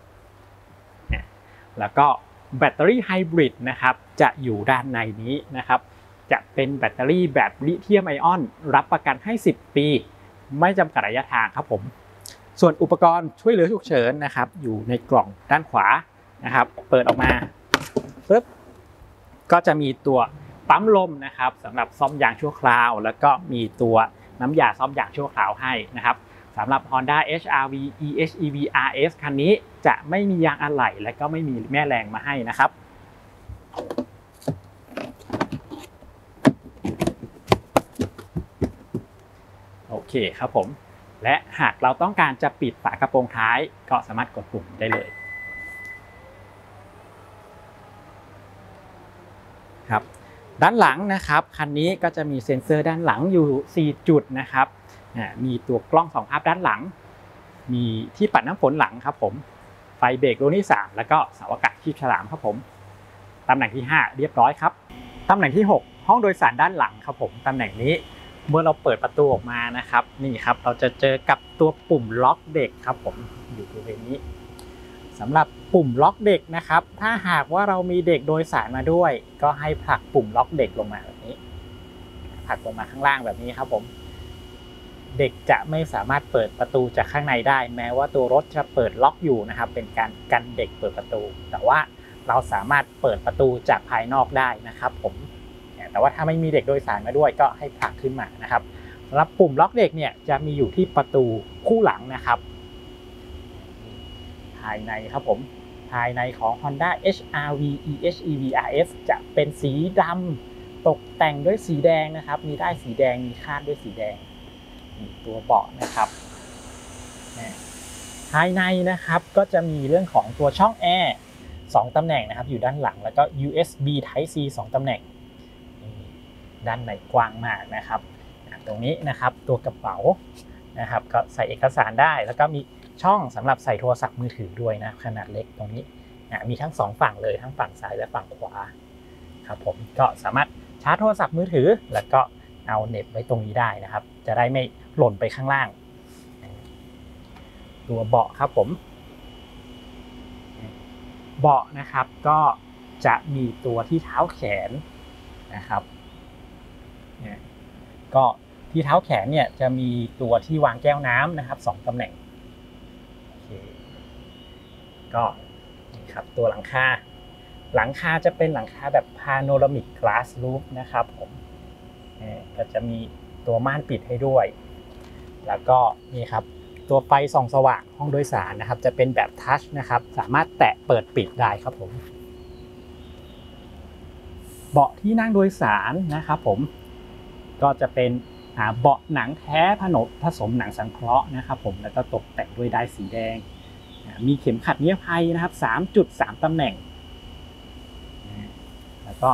แล้วก็แบตเตอรี่ไฮบริดนะครับจะอยู่ด้านในนี้นะครับจะเป็นแบตเตอรี่แบบลิเธียมไอออนรับประกันให้สิบปีไม่จำกัดระยะทางครับผมส่วนอุปกรณ์ช่วยเหลือฉุกเฉินนะครับอยู่ในกล่องด้านขวานะครับเปิดออกมาปึ๊บก็จะมีตัวปั๊มลมนะครับสำหรับซ่อมยางชั่วคราวแล้วก็มีตัวน้ำยาซ่อมยางชั่วคราวให้นะครับสำหรับ Honda เอช อาร์ วี อี เอช อี วี อาร์ เอส คันนี้จะไม่มียางอะไหล่และก็ไม่มีแม่แรงมาให้นะครับโอเคครับผมและหากเราต้องการจะปิดฝากระโปรงท้ายก็สามารถกดปุ่มได้เลยครับด้านหลังนะครับคันนี้ก็จะมีเซ็นเซอร์ด้านหลังอยู่สี่จุดนะครับมีตัวกล้องสองภาพด้านหลังมีที่ปัดน้ำฝนหลังครับผมไฟเบรกดวงที่สามแล้วก็เสาอากาศคีบฉลามครับผมตำแหน่งที่ห้าเรียบร้อยครับตำแหน่งที่หกห้องโดยสารด้านหลังครับผมตำแหน่งนี้เมื่อเราเปิดประตูออกมานะครับนี่ครับเราจะเจอกับตัวปุ่มล็อกเด็กครับผมอยู่บริเวณนี้สำหรับปุ่มล็อกเด็กนะครับถ้าหากว่าเรามีเด็กโดยสารมาด้วยก็ให้ผลักปุ่มล็อกเด็กลงมาแบบนี้ผลักลงมาข้างล่างแบบนี้ครับผมเด็กจะไม่สามารถเปิดประตูจากข้างในได้แม้ว่าตัวรถจะเปิดล็อกอยู่นะครับเป็นการกันเด็กเปิดประตูแต่ว่าเราสามารถเปิดประตูจากภายนอกได้นะครับผมแต่ว่าถ้าไม่มีเด็กโดยสารมาด้วยก็ให้ผลักขึ้นมานะครับสำหรับปุ่มล็อกเด็กเนี่ยจะมีอยู่ที่ประตูคู่หลังนะครับภายในครับผมภายในของ Honda เอช อาร์ วี อี เอช อี วี อาร์ เอส จะเป็นสีดำตกแต่งด้วยสีแดงนะครับมีได้สีแดงมีคาดด้วยสีแดงตัวเบาะนะครับภายในนะครับก็จะมีเรื่องของตัวช่องแอร์สองตำแหน่งนะครับอยู่ด้านหลังแล้วก็ ยู เอส บี Type C สองตำแหน่งด้านในกว้างมากนะครับตรงนี้นะครับตัวกระเป๋านะครับก็ใส่เอกสารได้แล้วก็มีช่องสำหรับใส่โทรศัพท์มือถือด้วยนะขนาดเล็กตรงนี้มีทั้งสองฝั่งเลยทั้งฝั่งซ้ายและฝั่งขวาครับผมก็สามารถชาร์จโทรศัพท์มือถือแล้วก็เอาเน็ตไว้ตรงนี้ได้นะครับจะได้ไม่หล่นไปข้างล่างตัวเบาะครับผมเบาะนะครับก็จะมีตัวที่เท้าแขนนะครับก็ที่เท้าแขนเนี่ยจะมีตัวที่วางแก้วน้ำนะครับสองตำแหน่งก็นี่ครับตัวหลังคาหลังคาจะเป็นหลังคาแบบ Panoramic Glass Roof นะครับผมก็จะมีตัวม่านปิดให้ด้วยแล้วก็นี่ครับตัวไฟส่องสว่างห้องโดยสารนะครับจะเป็นแบบทัชนะครับสามารถแตะเปิดปิดได้ครับผมเบาะที่นั่งโดยสารนะครับผมก็จะเป็นเบาะหนังแท้ผนผสมหนังสังเคราะห์นะครับผมแล้วก็ตกแต่งด้วยด้ายสีแดงมีเข็มขัดนิรภัยนะครับ สามจุดสาม ตำแหน่งแล้วก็เพ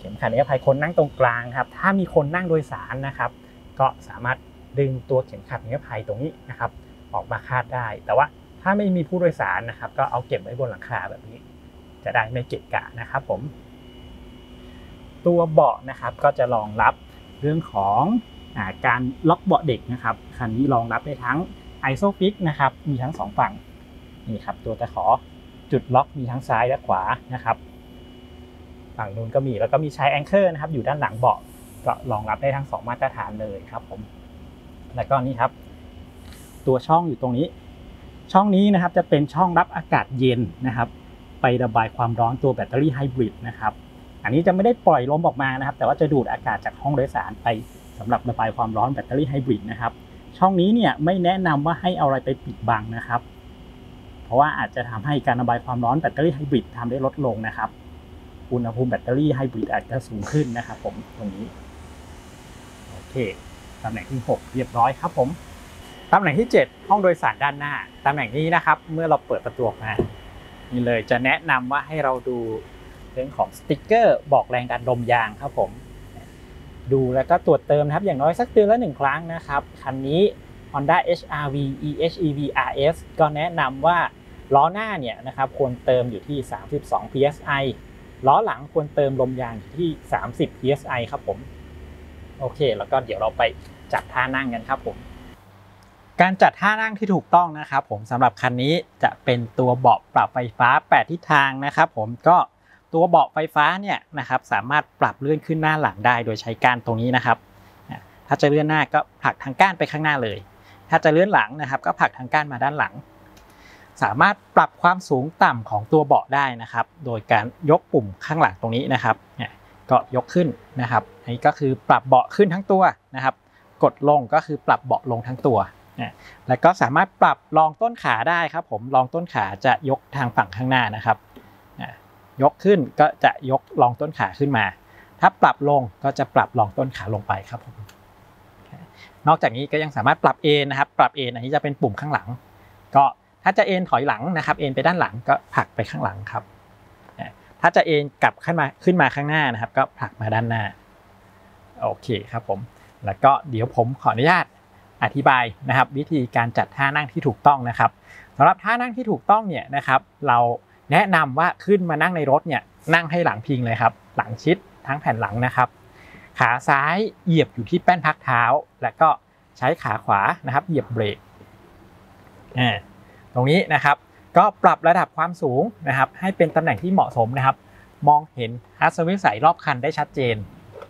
ข็มขัดนิรภัยคนนั่งตรงกลางครับถ้ามีคนนั่งโดยสารนะครับก็สามารถดึงตัวเข็มขัดนิรภัยตรงนี้นะครับออกมาคาดได้แต่ว่าถ้าไม่มีผู้โดยสารนะครับก็เอาเก็บไว้บนหลังคาแบบนี้จะได้ไม่เกะกะนะครับผมตัวเบาะนะครับก็จะรองรับเรื่องของอ่าการล็อกเบาะเด็กนะครับคันนี้รองรับได้ทั้ง Isofix นะครับมีทั้งสองฝั่งนี่ครับตัวตะขอจุดล็อกมีทั้งซ้ายและขวานะครับฝั่งนู้นก็มีแล้วก็มีใช้แองเกอร์นะครับอยู่ด้านหลังเบาะก็รองรับได้ทั้งสองมาตรฐานเลยครับผมแล้วก็นี่ครับตัวช่องอยู่ตรงนี้ช่องนี้นะครับจะเป็นช่องรับอากาศเย็นนะครับไประบายความร้อนตัวแบตเตอรี่ไฮบริดนะครับอันนี้จะไม่ได้ปล่อยลมออกมานะครับแต่ว่าจะดูดอากาศจากห้องโดยสารไปสำหรับระบายความร้อนแบตเตอรี่ไฮบริดนะครับช่องนี้เนี่ยไม่แนะนำว่าให้เอาอะไรไปปิดบังนะครับเพราะว่าอาจจะทำให้การระบายความร้อนแบตเตอรี่ไฮบริดทำได้ลดลงนะครับอุณหภูมิแบตเตอรี่ไฮบริดอาจจะสูงขึ้นนะครับผมตรงนี้โอเคตำแหน่งที่หกเรียบร้อยครับผมตำแหน่งที่เจ็ดห้องโดยสารด้านหน้าตำแหน่งนี้นะครับเมื่อเราเปิดประตูออกมานี่เลยจะแนะนำว่าให้เราดูเรื่องของสติ๊กเกอร์บอกแรงดันลมยางครับผมดูแล้วก็ตรวจเติมนะครับอย่างน้อยสักเดือนละหนึ่งครั้งนะครับคันนี้ Honda เอช อาร์ วี อี เอช อี วี อาร์ เอส ก็แนะนำว่าล้อหน้าเนี่ยนะครับควรเติมอยู่ที่สามสิบสอง พี เอส ไอ ล้อหลังควรเติมลมยางอยู่ที่สามสิบ พี เอส ไอ ครับผมโอเคแล้วก็เดี๋ยวเราไปจัดท่านั่งกันครับผมการจัดท่านั่งที่ถูกต้องนะครับผมสำหรับคันนี้จะเป็นตัวเบาะปรับไฟฟ้าแปดทิศทางนะครับผมก็ตัวเบาะไฟฟ้าเนี่ยนะครับสามารถปรับเลื่อนขึ้นหน้าหลังได้โดยใช้ก้านตรงนี้นะครับถ้าจะเลื่อนหน้าก็ผลักทางก้านไปข้างหน้าเลยถ้าจะเลื่อนหลังนะครับก็ผลักทางก้านมาด้านหลังสามารถปรับความสูงต่ำของตัวเบาะได้นะครับโดยการยกปุ่มข้างหลังตรงนี้นะครับก็ยกขึ้นนะครับอันนี้ก็คือปรับเบาะขึ้นทั้งตัวนะครับกดลงก็คือปรับเบาะลงทั้งตัวแล้วก็สามารถปรับรองต้นขาได้ครับผมรองต้นขาจะยกทางฝั่งข้างหน้านะครับยกขึ้นก็จะยกรองต้นขาขึ้นมาถ้าปรับลงก็จะปรับรองต้นขาลงไปครับผมนอกจากนี้ก็ยังสามารถปรับเอนนะครับปรับเอนอันนี้จะเป็นปุ่มข้างหลังก็ถ้าจะเอนถอยหลังนะครับเอนไปด้านหลังก็ผลักไปข้างหลังครับถ้าจะเอนกลับขึ้นมาขึ้นมาข้างหน้านะครับก็ผลักมาด้านหน้าโอเคครับผมแล้วก็เดี๋ยวผมขออนุญาตอธิบายนะครับวิธีการจัดท่านั่งที่ถูกต้องนะครับสำหรับท่านั่งที่ถูกต้องเนี่ยนะครับเราแนะนำว่าขึ้นมานั่งในรถเนี่ยนั่งให้หลังพิงเลยครับหลังชิดทั้งแผ่นหลังนะครับขาซ้ายเหยียบอยู่ที่แป้นพักเท้าแล้วก็ใช้ขาขวานะครับเหยียบเบรกอ่าตรงนี้นะครับก็ปรับระดับความสูงนะครับให้เป็นตำแหน่งที่เหมาะสมนะครับมองเห็นทัศนวิสัยรอบคันได้ชัดเจน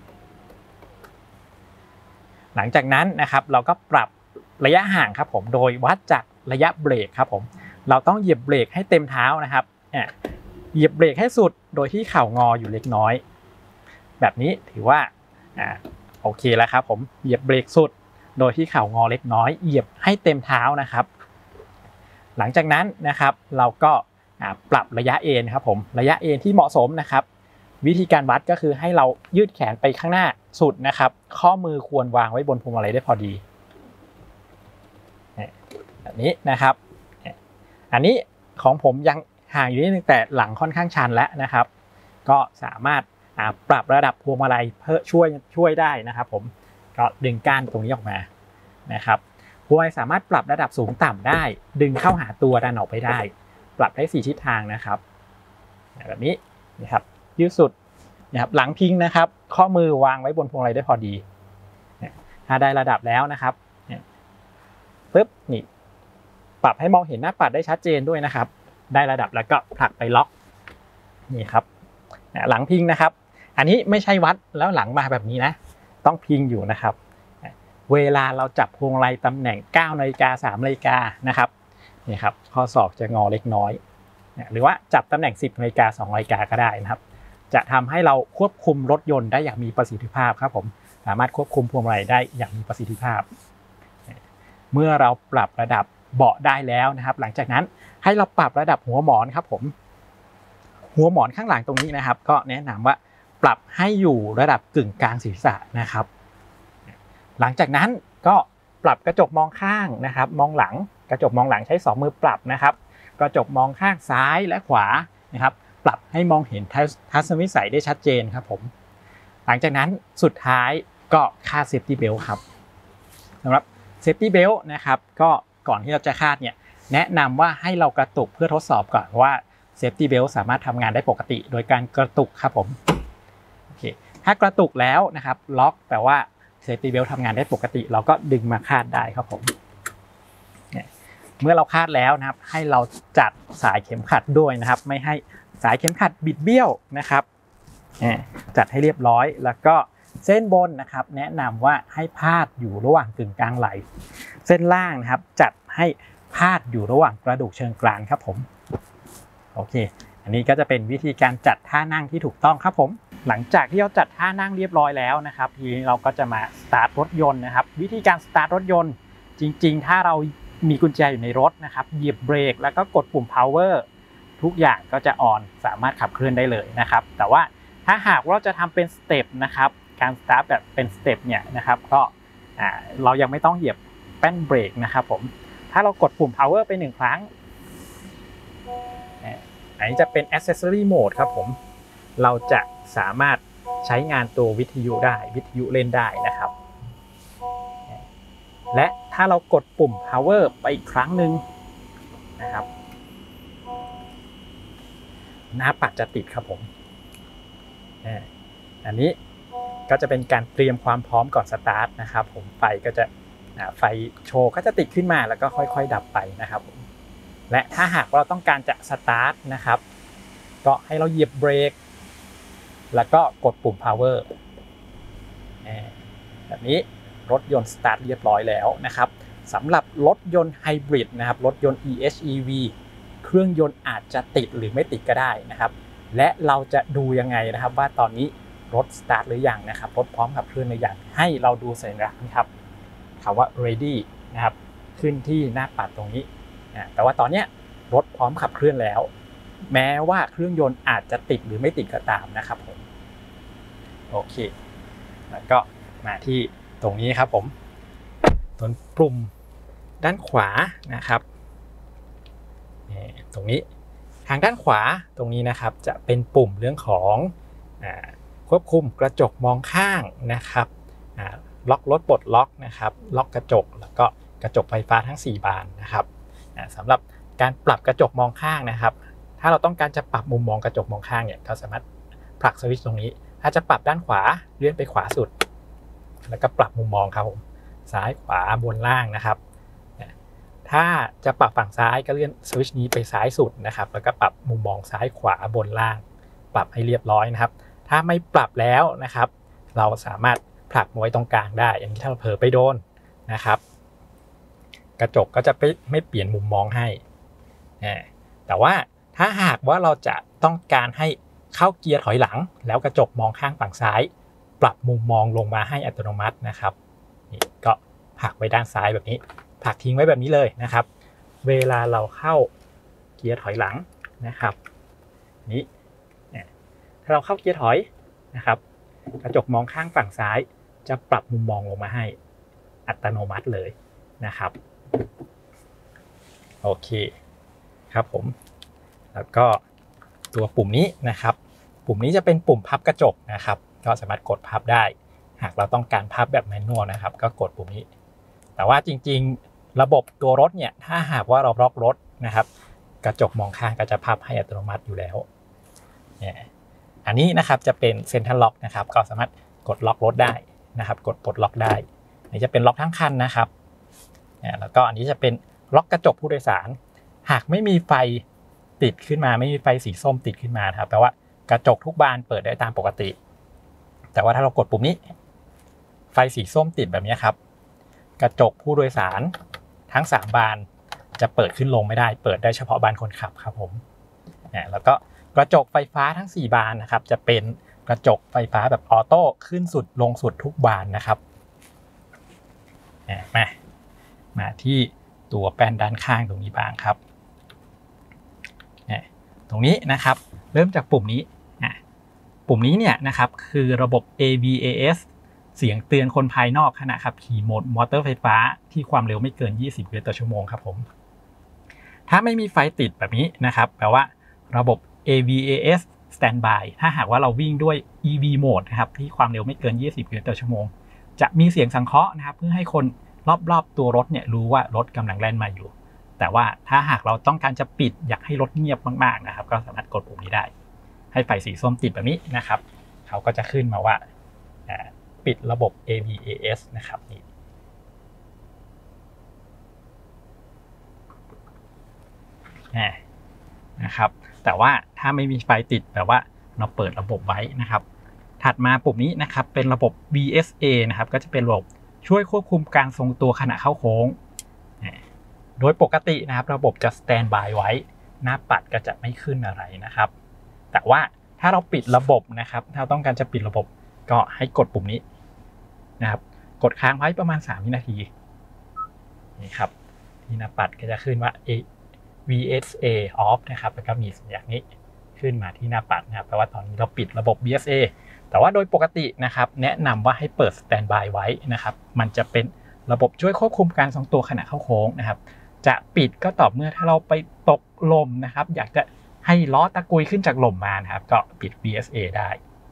หลังจากนั้นนะครับเราก็ปรับระยะห่างครับผมโดยวัดจากระยะเบรกครับผมเราต้องเหยียบเบรกให้เต็มเท้านะครับเหยียบเบรกให้สุดโดยที่เข่างออยู่เล็กน้อยแบบนี้ถือว่าอ่าโอเคแล้วครับผมเหยียบเบรกสุดโดยที่เข่างอเล็กน้อยเหยียบให้เต็มเท้านะครับหลังจากนั้นนะครับเราก็ปรับระยะเอ็นครับผมระยะเอ็นที่เหมาะสมนะครับวิธีการวัดก็คือให้เรายืดแขนไปข้างหน้าสุดนะครับข้อมือควรวางไว้บนพวงมาลัยได้พอดีแบบนี้นะครับอันนี้ของผมยังห่างอยู่นิดนึงแต่หลังค่อนข้างชันแล้วนะครับก็สามารถปรับระดับพวงมาลัยเพื่อช่วยช่วยได้นะครับผมก็ดึงก้านตรงนี้ออกมานะครับพวงมาลัยสามารถปรับระดับสูงต่ำได้ดึงเข้าหาตัวดันออกไปได้ปรับได้สี่ทิศทางนะครับแบบนี้นะครับยืดสุดนะครับหลังพิงนะครับข้อมือวางไว้บนพวงมาลัยได้พอดีถ้าได้ระดับแล้วนะครับปึ๊บนี่ปรับให้มองเห็นหน้าปัดได้ชัดเจนด้วยนะครับได้ระดับแล้วก็ผลักไปล็อกนี่ครับหลังพิงนะครับอันนี้ไม่ใช่วัดแล้วหลังมาแบบนี้นะต้องพิงอยู่นะครับเวลาเราจับพวงมาลัยตำแหน่งเก้านาฬิกาสามนาฬิกานะครับนี่ครับข้อศอกจะงอเล็กน้อยหรือว่าจับตำแหน่งสิบนาฬิกาสองนาฬิกาก็ได้นะครับจะทำให้เราควบคุมรถยนต์ได้อย่างมีประสิทธิภาพครับผมสามารถควบคุมพวงมาลัยได้อย่างมีประสิทธิภาพเมื่อเราปรับระดับเบาะได้แล้วนะครับหลังจากนั้นให้เราปรับระดับหัวหมอนครับผมหัวหมอนข้างหลังตรงนี้นะครับก็แนะนำว่าปรับให้อยู่ระดับกึ่งกลางศีรษะนะครับหลังจากนั้นก็ปรับกระจกมองข้างนะครับมองหลังกระจกมองหลังใช้สองมือปรับนะครับกระจกมองข้างซ้ายและขวานะครับปรับให้มองเห็นทัศนวิสัยได้ชัดเจนครับผมหลังจากนั้นสุดท้ายก็คาด Safety Belt ครับสำหรับ Safety Belt นะครับก็ก่อนที่เราจะคาดเนี่ยแนะนำว่าให้เรากระตุกเพื่อทดสอบก่อนว่า Safety Belt สามารถทำงานได้ปกติโดยการกระตุกครับผมโอเคถ้ากระตุกแล้วนะครับล็อกแต่ว่า Safety Belt ทำงานได้ปกติเราก็ดึงมาคาดได้ครับผมเมื่อเราคาดแล้วนะครับให้เราจัดสายเข็มขัดด้วยนะครับไม่ให้สายเข็มขัดบิดเบี้ยวนะครับจัดให้เรียบร้อยแล้วก็เส้นบนนะครับแนะนำว่าให้พาดอยู่ระหว่างกึ่งกลางไหล่เส้นล่างนะครับจัดให้พาดอยู่ระหว่างกระดูกเชิงกรานครับผมโอเคอันนี้ก็จะเป็นวิธีการจัดท่านั่งที่ถูกต้องครับผมหลังจากที่เราจัดท่านั่งเรียบร้อยแล้วนะครับทีนี้เราก็จะมาสตาร์ทรถยนต์นะครับวิธีการสตาร์ทรถยนต์จริงๆถ้าเรามีกุญแจอยู่ในรถนะครับเหยียบเบรกแล้วก็กดปุ่ม power ทุกอย่างก็จะออนสามารถขับเคลื่อนได้เลยนะครับแต่ว่าถ้าหากว่าเราจะทำเป็นสเต็ปนะครับการสตาร์ทแบบเป็นสเต็ปเนี่ยนะครับก็เรายังไม่ต้องเหยียบแป้นเบรกนะครับผมถ้าเรากดปุ่ม power ไปหนึ่งครั้งอันนี้จะเป็น accessory mode ครับผมเราจะสามารถใช้งานตัววิทยุได้วิทยุเล่นได้นะครับและถ้าเรากดปุ่ม power ไปอีกครั้งหนึ่งนะครับหน้าปัดจะติดครับผมอันนี้ก็จะเป็นการเตรียมความพร้อมก่อนสตาร์ทนะครับผมไฟก็จะไฟโชว์ก็จะติดขึ้นมาแล้วก็ค่อยๆดับไปนะครับผมและถ้าหากเราต้องการจะสตาร์ทนะครับก็ให้เราเหยียบเบรกแล้วก็กดปุ่ม power แบบนี้รถยนต์สตาร์ทเรียบร้อยแล้วนะครับสำหรับรถยนต์ไฮบริดนะครับรถยนต์ อี เอช อี วี เครื่องยนต์อาจจะติดหรือไม่ติดก็ได้นะครับและเราจะดูยังไงนะครับว่าตอนนี้รถสตาร์ทหรือยังนะครับรถพร้อมขับเคลื่อนหรือยังให้เราดูสัญลักษณ์นะครับคำว่า ready นะครับขึ้นที่หน้าปัดตรงนี้นะแต่ว่าตอนนี้รถพร้อมขับเคลื่อนแล้วแม้ว่าเครื่องยนต์อาจจะติดหรือไม่ติดก็ตามนะครับผมโอเคแล้วก็มาที่ตรงนี้ครับผมตัวปุ่มด้านขวานะครับตรงนี้ทางด้านขวาตรงนี้นะครับจะเป็นปุ่มเรื่องของควบคุมกระจกมองข้างนะครับล็อกรถปลดล็อกนะครับล็อกกระจกแล้วก็กระจกไฟฟ้าทั้งสี่บานนะครับสำหรับการปรับกระจกมองข้างนะครับถ้าเราต้องการจะปรับมุมมองกระจกมองข้างเนี่ยเราสามารถผลักสวิตช์ตรงนี้ถ้าจะปรับด้านขวาเลื่อนไปขวาสุดแล้วก็ปรับมุมมองครับผมซ้ายขวาบนล่างนะครับถ้าจะปรับฝั่งซ้ายก็เลื่อนสวิตช์นี้ไปซ้ายสุดนะครับแล้วก็ปรับมุมมองซ้ายขวาบนล่างปรับให้เรียบร้อยนะครับถ้าไม่ปรับแล้วนะครับเราสามารถผลักไว้ตรงกลางได้อย่างนี้ถ้าเราเผลอไปโดนนะครับกระจกก็จะไม่เปลี่ยนมุมมองให้แต่ว่าถ้าหากว่าเราจะต้องการให้เข้าเกียร์ถอยหลังแล้วกระจกมองข้างฝั่งซ้ายปรับมุมมองลงมาให้อัตโนมัตินะครับนี่ก็ผลักไว้ด้านซ้ายแบบนี้ผลักทิ้งไว้แบบนี้เลยนะครับเวลาเราเข้าเกียร์ถอยหลังนะครับนี้ถ้าเราเข้าเกียร์ถอยนะครับกระจกมองข้างฝั่งซ้ายจะปรับมุมมองลงมาให้อัตโนมัติเลยนะครับโอเคครับผมแล้วก็ตัวปุ่มนี้นะครับปุ่มนี้จะเป็นปุ่มพับกระจกนะครับก็สามารถกดพับได้หากเราต้องการพับแบบแมนนวลนะครับก็กดปุ่มนี้แต่ว่าจริงๆระบบตัวรถเนี่ยถ้าหากว่าเราล็อกรถนะครับกระจกมองข้างก็จะพับให้อัตโนมัติอยู่แล้วอันนี้นะครับจะเป็นเซ็นทรัลล็อกนะครับก็สามารถกดล็อกรถได้นะครับกดปลดล็อกได้นี่จะเป็นล็อกทั้งคันนะครับแล้วก็อันนี้จะเป็นล็อกกระจกผู้โดยสารหากไม่มีไฟติดขึ้นมาไม่มีไฟสีส้มติดขึ้นมาครับแปลว่ากระจกทุกบานเปิดได้ตามปกติแต่ว่าถ้าเรากดปุ่มนี้ไฟสีส้มติดแบบนี้ครับกระจกผู้โดยสารทั้งสามบานจะเปิดขึ้นลงไม่ได้เปิดได้เฉพาะบานคนขับครับผมแล้วก็กระจกไฟฟ้าทั้งสี่บานนะครับจะเป็นกระจกไฟฟ้าแบบออโต้ขึ้นสุดลงสุดทุกบานนะครับมามาที่ตัวแป้นด้านข้างตรงนี้บ้างครับตรงนี้นะครับเริ่มจากปุ่มนี้ปุ่มนี้เนี่ยนะครับคือระบบ เอ บี เอ เอส เสียงเตือนคนภายนอกขณะขับขี่โหมดมอเตอร์ไฟฟ้าที่ความเร็วไม่เกินยี่สิบกิโลเมตรต่อชั่วโมงครับผมถ้าไม่มีไฟติดแบบนี้นะครับแปลว่าระบบ เอ บี เอ เอส standby ถ้าหากว่าเราวิ่งด้วย อี วี mode นะครับที่ความเร็วไม่เกินยี่สิบกิโลเมตรต่อชั่วโมงจะมีเสียงสังเคราะห์นะครับเพื่อให้คนรอบๆตัวรถเนี่ยรู้ว่ารถกำลังแล่นมาอยู่แต่ว่าถ้าหากเราต้องการจะปิดอยากให้รถเงียบมากๆนะครับก็สามารถกดปุ่มนี้ได้ให้ไฟสีส้มติดแบบนี้นะครับเขาก็จะขึ้นมาว่าปิดระบบ เอ บี เอ เอส นะครับนี่นะครับแต่ว่าถ้าไม่มีไฟติดแปลว่าเราเปิดระบบไว้นะครับถัดมาปุ่มนี้นะครับเป็นระบบ บี เอส เอ นะครับก็จะเป็นระบบช่วยควบคุมการทรงตัวขณะเข้าโค้งโดยปกตินะครับระบบจะสแตนบายไว้หน้าปัดก็จะไม่ขึ้นอะไรนะครับแต่ว่าถ้าเราปิดระบบนะครับถ้าต้องการจะปิดระบบก็ให้กดปุ่มนี้นะครับกดค้างไว้ประมาณสามวินาทีนี่ครับที่หน้าปัดก็จะขึ้นว่า วี เอส เอ off นะครับแล้วก็มีสัญญาณนี้ขึ้นมาที่หน้าปัดนะครับแปลว่าตอนนี้เราปิดระบบ บี เอส เอ แต่ว่าโดยปกตินะครับแนะนำว่าให้เปิด standby ไว้นะครับมันจะเป็นระบบช่วยควบคุมการทรงตัวขณะเข้าโค้งนะครับจะปิดก็ต่อเมื่อถ้าเราไปตกลมนะครับอยากจะให้ล้อตะกุยขึ้นจากลมมานะครับก็ปิด บี เอส เอ ได้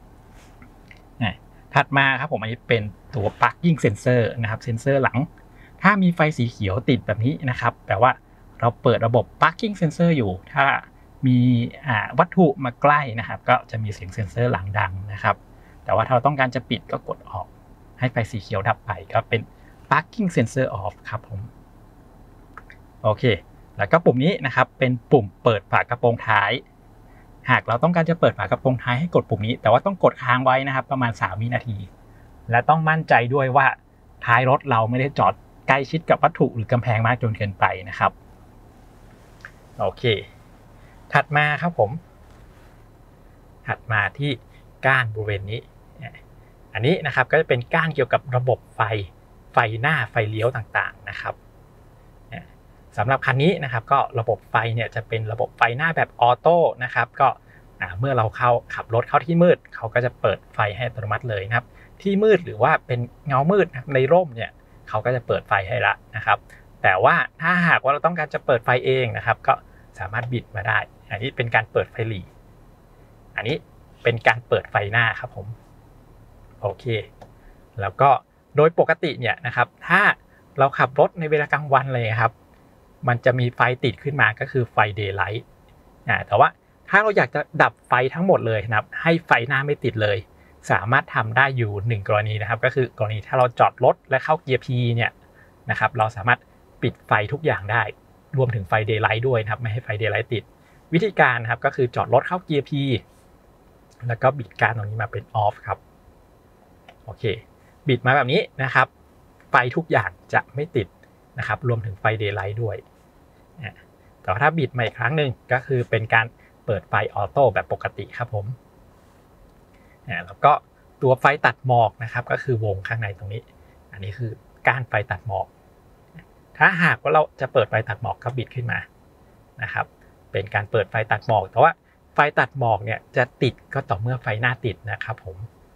ถัดมาครับผมอันนี้เป็นตัว parking sensor นะครับเซนเซอร์หลังถ้ามีไฟสีเขียวติดแบบนี้นะครับแปลว่าเราเปิดระบบ parking sensor อยู่ถ้ามีวัตถุมาใกล้นะครับก็จะมีเสียงเซ็นเซอร์หลังดังนะครับแต่ว่าถ้าเราต้องการจะปิดก็กดออกให้ไฟสีเขียวดับไปก็เป็น parking sensor off ครับผมโอเคแล้วก็ปุ่มนี้นะครับเป็นปุ่มเปิดฝากระโปรงท้ายหากเราต้องการจะเปิดฝากระโปรงท้ายให้กดปุ่มนี้แต่ว่าต้องกดค้างไว้นะครับประมาณสามวินาทีและต้องมั่นใจด้วยว่าท้ายรถเราไม่ได้จอดใกล้ชิดกับวัตถุหรือกำแพงมากจนเกินไปนะครับโอเคถัดมาครับผมถัดมาที่ก้านบริเวณนี้อันนี้นะครับก็จะเป็นก้านเกี่ยวกับระบบไฟไฟหน้าไฟเลี้ยวต่างๆนะครับสำหรับคันนี้นะครับก็ระบบไฟเนี่ยจะเป็นระบบไฟหน้าแบบออโต้นะครับก็เมื่อเราเข้าขับรถเข้าที่มืดเขาก็จะเปิดไฟให้อัตโนมัติเลยนะครับที่มืดหรือว่าเป็นเงามืดในร่มเนี่ยเขาก็จะเปิดไฟให้ละนะครับแต่ว่าถ้าหากว่าเราต้องการจะเปิดไฟเองนะครับก็สามารถบิดมาได้อันนี้เป็นการเปิดไฟหลีอันนี้เป็นการเปิดไฟหน้าครับผมโอเคแล้วก็โดยปกติเนี่ยนะครับถ้าเราขับรถในเวลากลางวันเลยครับมันจะมีไฟติดขึ้นมาก็คือไฟ daylight อ่าแต่ว่าถ้าเราอยากจะดับไฟทั้งหมดเลยนะครับให้ไฟหน้าไม่ติดเลยสามารถทำได้อยู่หนึ่งกรณีนะครับก็คือกรณีถ้าเราจอดรถและเข้าเกียร์ P เนี่ยนะครับเราสามารถปิดไฟทุกอย่างได้รวมถึงไฟ daylight ด้วยนะครับไม่ให้ไฟ daylight ติดวิธีการนะครับก็คือจอดรถเข้าเกียร์ P แล้วก็บิดการตรงนี้มาเป็น off ครับโอเคบิดมาแบบนี้นะครับไฟทุกอย่างจะไม่ติดนะครับรวมถึงไฟ daylight ด้วยแต่ถ้าบิดมาอีกครั้งหนึ่งก็คือเป็นการเปิดไฟออโต้แบบปกติครับผมแล้วก็ตัวไฟตัดหมอกนะครับก็คือวงข้างในตรงนี้อันนี้คือก้านไฟตัดหมอกถ้าหากว่าเราจะเปิดไฟตัดหมอกก็บิดขึ้นมานะครับเป็นการเปิดไฟตัดหมอกแต่ว่าไฟตัดหมอกเนี่ยจะติดก็ต่อเมื่อไฟหน้าติดนะครับผม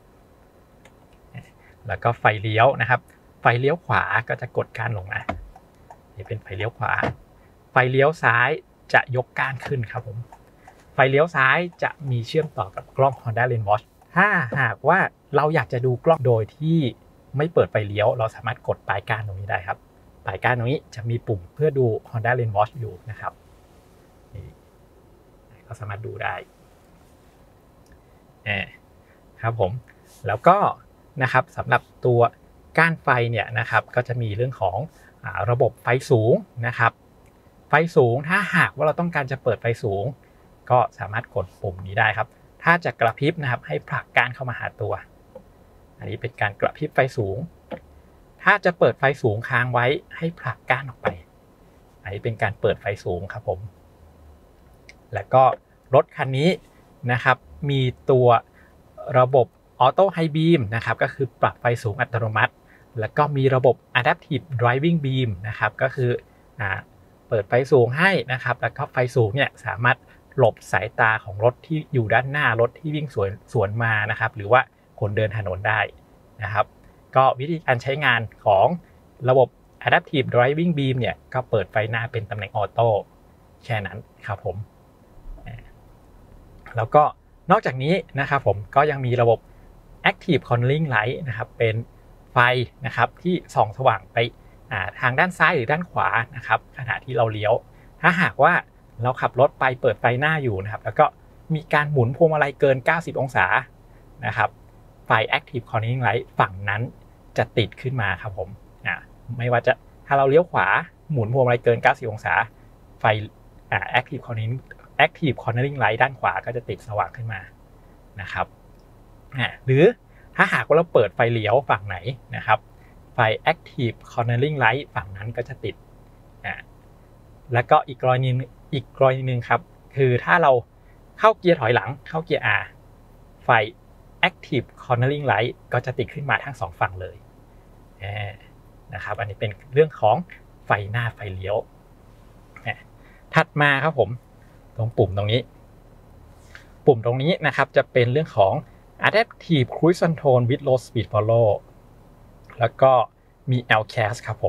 แล้วก็ไฟเลี้ยวนะครับไฟเลี้ยวขวาก็จะกดก้านลงมานี่เป็นไฟเลี้ยวขวาไฟเลี้ยวซ้ายจะยกก้านขึ้นครับผมไฟเลี้ยวซ้ายจะมีเชื่อมต่อกับกล้อง Honda Lane Watch ถ้าหากว่าเราอยากจะดูกล้องโดยที่ไม่เปิดไฟเลี้ยวเราสามารถกดปลายก้านตรงนี้ได้ครับปลายก้านตรงนี้จะมีปุ่มเพื่อดู Honda Lane Watch อยู่นะครับนี่ก็สามารถดูได้ครับผมแล้วก็นะครับสำหรับตัวก้านไฟเนี่ยนะครับก็จะมีเรื่องของระบบไฟสูงนะครับไฟสูงถ้าหากว่าเราต้องการจะเปิดไฟสูงก็สามารถกดปุ่มนี้ได้ครับถ้าจะกระพริบนะครับให้ผลักก้านเข้ามาหาตัวอันนี้เป็นการกระพริบไฟสูงถ้าจะเปิดไฟสูงค้างไว้ให้ผลักก้านออกไปอันนี้เป็นการเปิดไฟสูงครับผมแล้วก็รถคันนี้นะครับมีตัวระบบออโต้ไฮบีมนะครับก็คือปรับไฟสูงอัตโนมัติแล้วก็มีระบบ Adaptive Driving Beam นะครับก็คืออ่าเปิดไฟสูงให้นะครับแล้วก็ไฟสูงเนี่ยสามารถหลบสายตาของรถที่อยู่ด้านหน้ารถที่วิ่งสวนสวนมานะครับหรือว่าคนเดินถนนได้นะครับก็วิธีการใช้งานของระบบ Adaptive Driving Beam เนี่ยก็เปิดไฟหน้าเป็นตำแหน่งออโต้แค่นั้นครับผมแล้วก็นอกจากนี้นะครับผมก็ยังมีระบบ Active Cornering Light นะครับเป็นไฟนะครับที่ส่องสว่างไปทางด้านซ้ายหรือด้านขวานะครับขณะที่เราเลี้ยวถ้าหากว่าเราขับรถไปเปิดไฟหน้าอยู่นะครับแล้วก็มีการหมุนพวงมาลัยเกินเก้าสิบองศานะครับไฟ Active Cornering Light ฝั่งนั้นจะติดขึ้นมาครับผมอ่าไม่ว่าจะถ้าเราเลี้ยวขวาหมุนพวงมาลัยเกินเก้าสิบองศาไฟอ่า Active Cornering Active Cornering Light ด้านขวาก็จะติดสว่างขึ้นมานะครับอ่าหรือถ้าหากว่าเราเปิดไฟเลี้ยวฝั่งไหนนะครับไฟ Active Cornering Light ฝั่งนั้นก็จะติดอ่าแล้วก็อีกกรณีอีกกรณีนึงครับคือถ้าเราเข้าเกียร์ถอยหลังเข้าเกียร์ R ไฟ Active Cornering Light ก็จะติดขึ้นมาทั้งสองฝั่งเลยนะครับอันนี้เป็นเรื่องของไฟหน้าไฟเลี้ยวถัดมาครับผมตรงปุ่มตรงนี้ปุ่มตรงนี้นะครับจะเป็นเรื่องของ Adaptive Cruise Control with Low Speed Follow แล้วก็มี แอล ซี เอ เอส ครับผม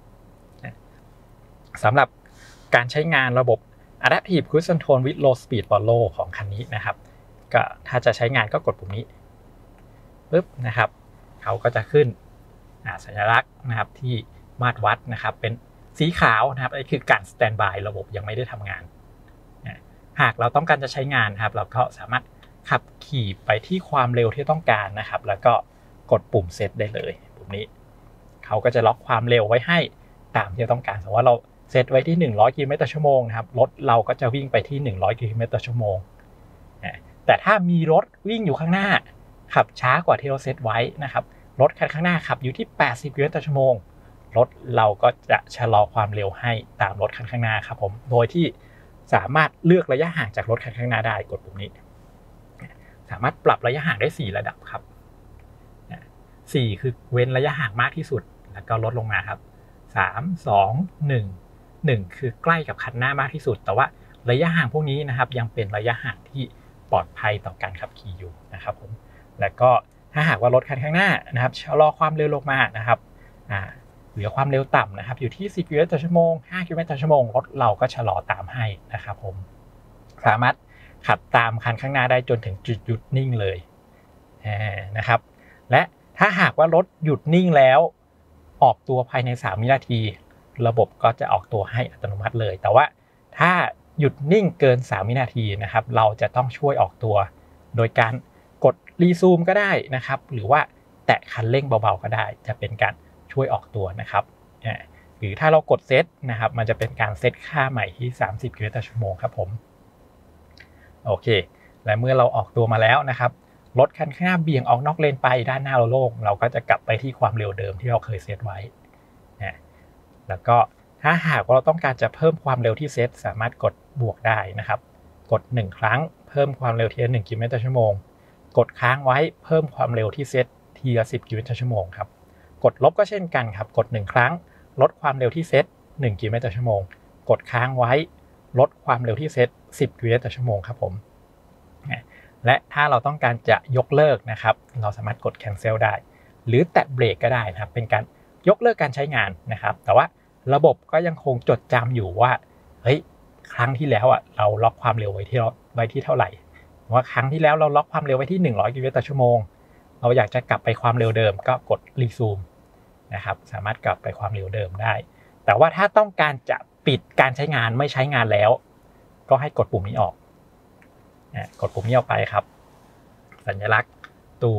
สำหรับการใช้งานระบบ Adaptive Cruise Control with Low Speed Follow ของคันนี้นะครับก็ถ้าจะใช้งานก็กดปุ่มนี้ปึ๊บนะครับเขาก็จะขึ้นสัญลักษณ์นะครับที่มาตรวัดนะครับเป็นสีขาวนะครับนี่คือการสแตนด์บายระบบยังไม่ได้ทำงานหากเราต้องการจะใช้งานครับเราก็สามารถขับขี่ไปที่ความเร็วที่ต้องการนะครับแล้วก็กดปุ่มเซตได้เลยปุ่มนี้เขาก็จะล็อกความเร็วไว้ให้ตามที่ต้องการสมมติว่าเราเซตไว้ที่หนึ่งร้อยกิโลเมตรต่อชั่วโมงนะครับรถเราก็จะวิ่งไปที่หนึ่งร้อยกิโลเมตรต่อชั่วโมงแต่ถ้ามีรถวิ่งอยู่ข้างหน้าขับช้ากว่าที่เราเซตไว้นะครับรถคันข้างหน้าขับอยู่ที่แปดสิบกิโลเมตรต่อชั่วโมงรถเราก็จะชะลอความเร็วให้ตามรถคันข้างหน้าครับผมโดยที่สามารถเลือกระยะห่างจากรถคันข้างหน้าได้กดปุ่มนี้สามารถปรับระยะห่างได้สี่ระดับครับสี่คือเว้นระยะห่างมากที่สุดแล้วก็ลดลงมาครับสาม สอง หนึ่ง หนึ่งคือใกล้กับคันหน้ามากที่สุดแต่ว่าระยะห่างพวกนี้นะครับยังเป็นระยะห่างที่ปลอดภัยต่อการขับขี่อยู่นะครับผมแล้วก็ถ้าหากว่ารถคันข้างหน้านะครับชะลอความเร็วลงมานะครับอ่าเหลือความเร็วต่ำนะครับอยู่ที่สิบกิโลเมตรต่อชั่วโมงห้ากิโลเมตรต่อชั่วโมงรถเราก็ชะลอตามให้นะครับผมสามารถขับตามคันข้างหน้าได้จนถึงจุดหยุดนิ่งเลยนะครับและถ้าหากว่ารถหยุดนิ่งแล้วออกตัวภายในสามวินาทีระบบก็จะออกตัวให้อัตโนมัติเลยแต่ว่าถ้าหยุดนิ่งเกินสามวินาทีนะครับเราจะต้องช่วยออกตัวโดยการกดรีซูมก็ได้นะครับหรือว่าแตะคันเร่งเบาๆก็ได้จะเป็นการช่วยออกตัวนะครับหรือถ้าเรากดเซตนะครับมันจะเป็นการเซตค่าใหม่ที่สามสิบกิโลเมตรต่อชั่วโมงครับผมโอเคและเมื่อเราออกตัวมาแล้วนะครับรถคันข้างหน้าเบี่ยงออกนอกเลนไปด้านหน้าเราโล่งเราก็จะกลับไปที่ความเร็วเดิมที่เราเคยเซตไว้แล้วก็ถ้าหากว่าเราต้องการจะเพิ่มความเร็วที่เซตสามารถกดบวกได้นะครับกดหนึ่งครั้งเพิ่มความเร็วทีละหนึ่งกิโลเมตรต่อชั่วโมงกดค้างไว้เพิ่มความเร็วที่เซตทีละสิบกิโลเมตรต่อชั่วโมงครับกดลบก็เช่นกันครับกดหนึ่งครั้งลดความเร็วที่เซตหนึ่งกิโลเมตรต่อชั่วโมงกดค้างไว้ลดความเร็วที่เซตสิบกิโลเมตรต่อชั่วโมงครับผมและถ้าเราต้องการจะยกเลิกนะครับเราสามารถกด cancel ได้หรือแตะเบรกก็ได้นะครับเป็นการยกเลิกการใช้งานนะครับแต่ว่าระบบก็ยังคงจดจำอยู่ว่าเฮ้ยครั้งที่แล้วอ่ะเราล็อกความเร็วไว้ที่ไว้ที่เท่าไหร่ว่าครั้งที่แล้วเราล็อกความเร็วไว้ที่หนึ่งร้อยกิโลเมตรต่อชั่วโมงเราอยากจะกลับไปความเร็วเดิมก็กดรีซูมนะครับสามารถกลับไปความเร็วเดิมได้แต่ว่าถ้าต้องการจะปิดการใช้งานไม่ใช้งานแล้วก็ให้กดปุ่มนี้ออกกดปุ่มนี้ออกไปครับสัญลักษณ์ตัว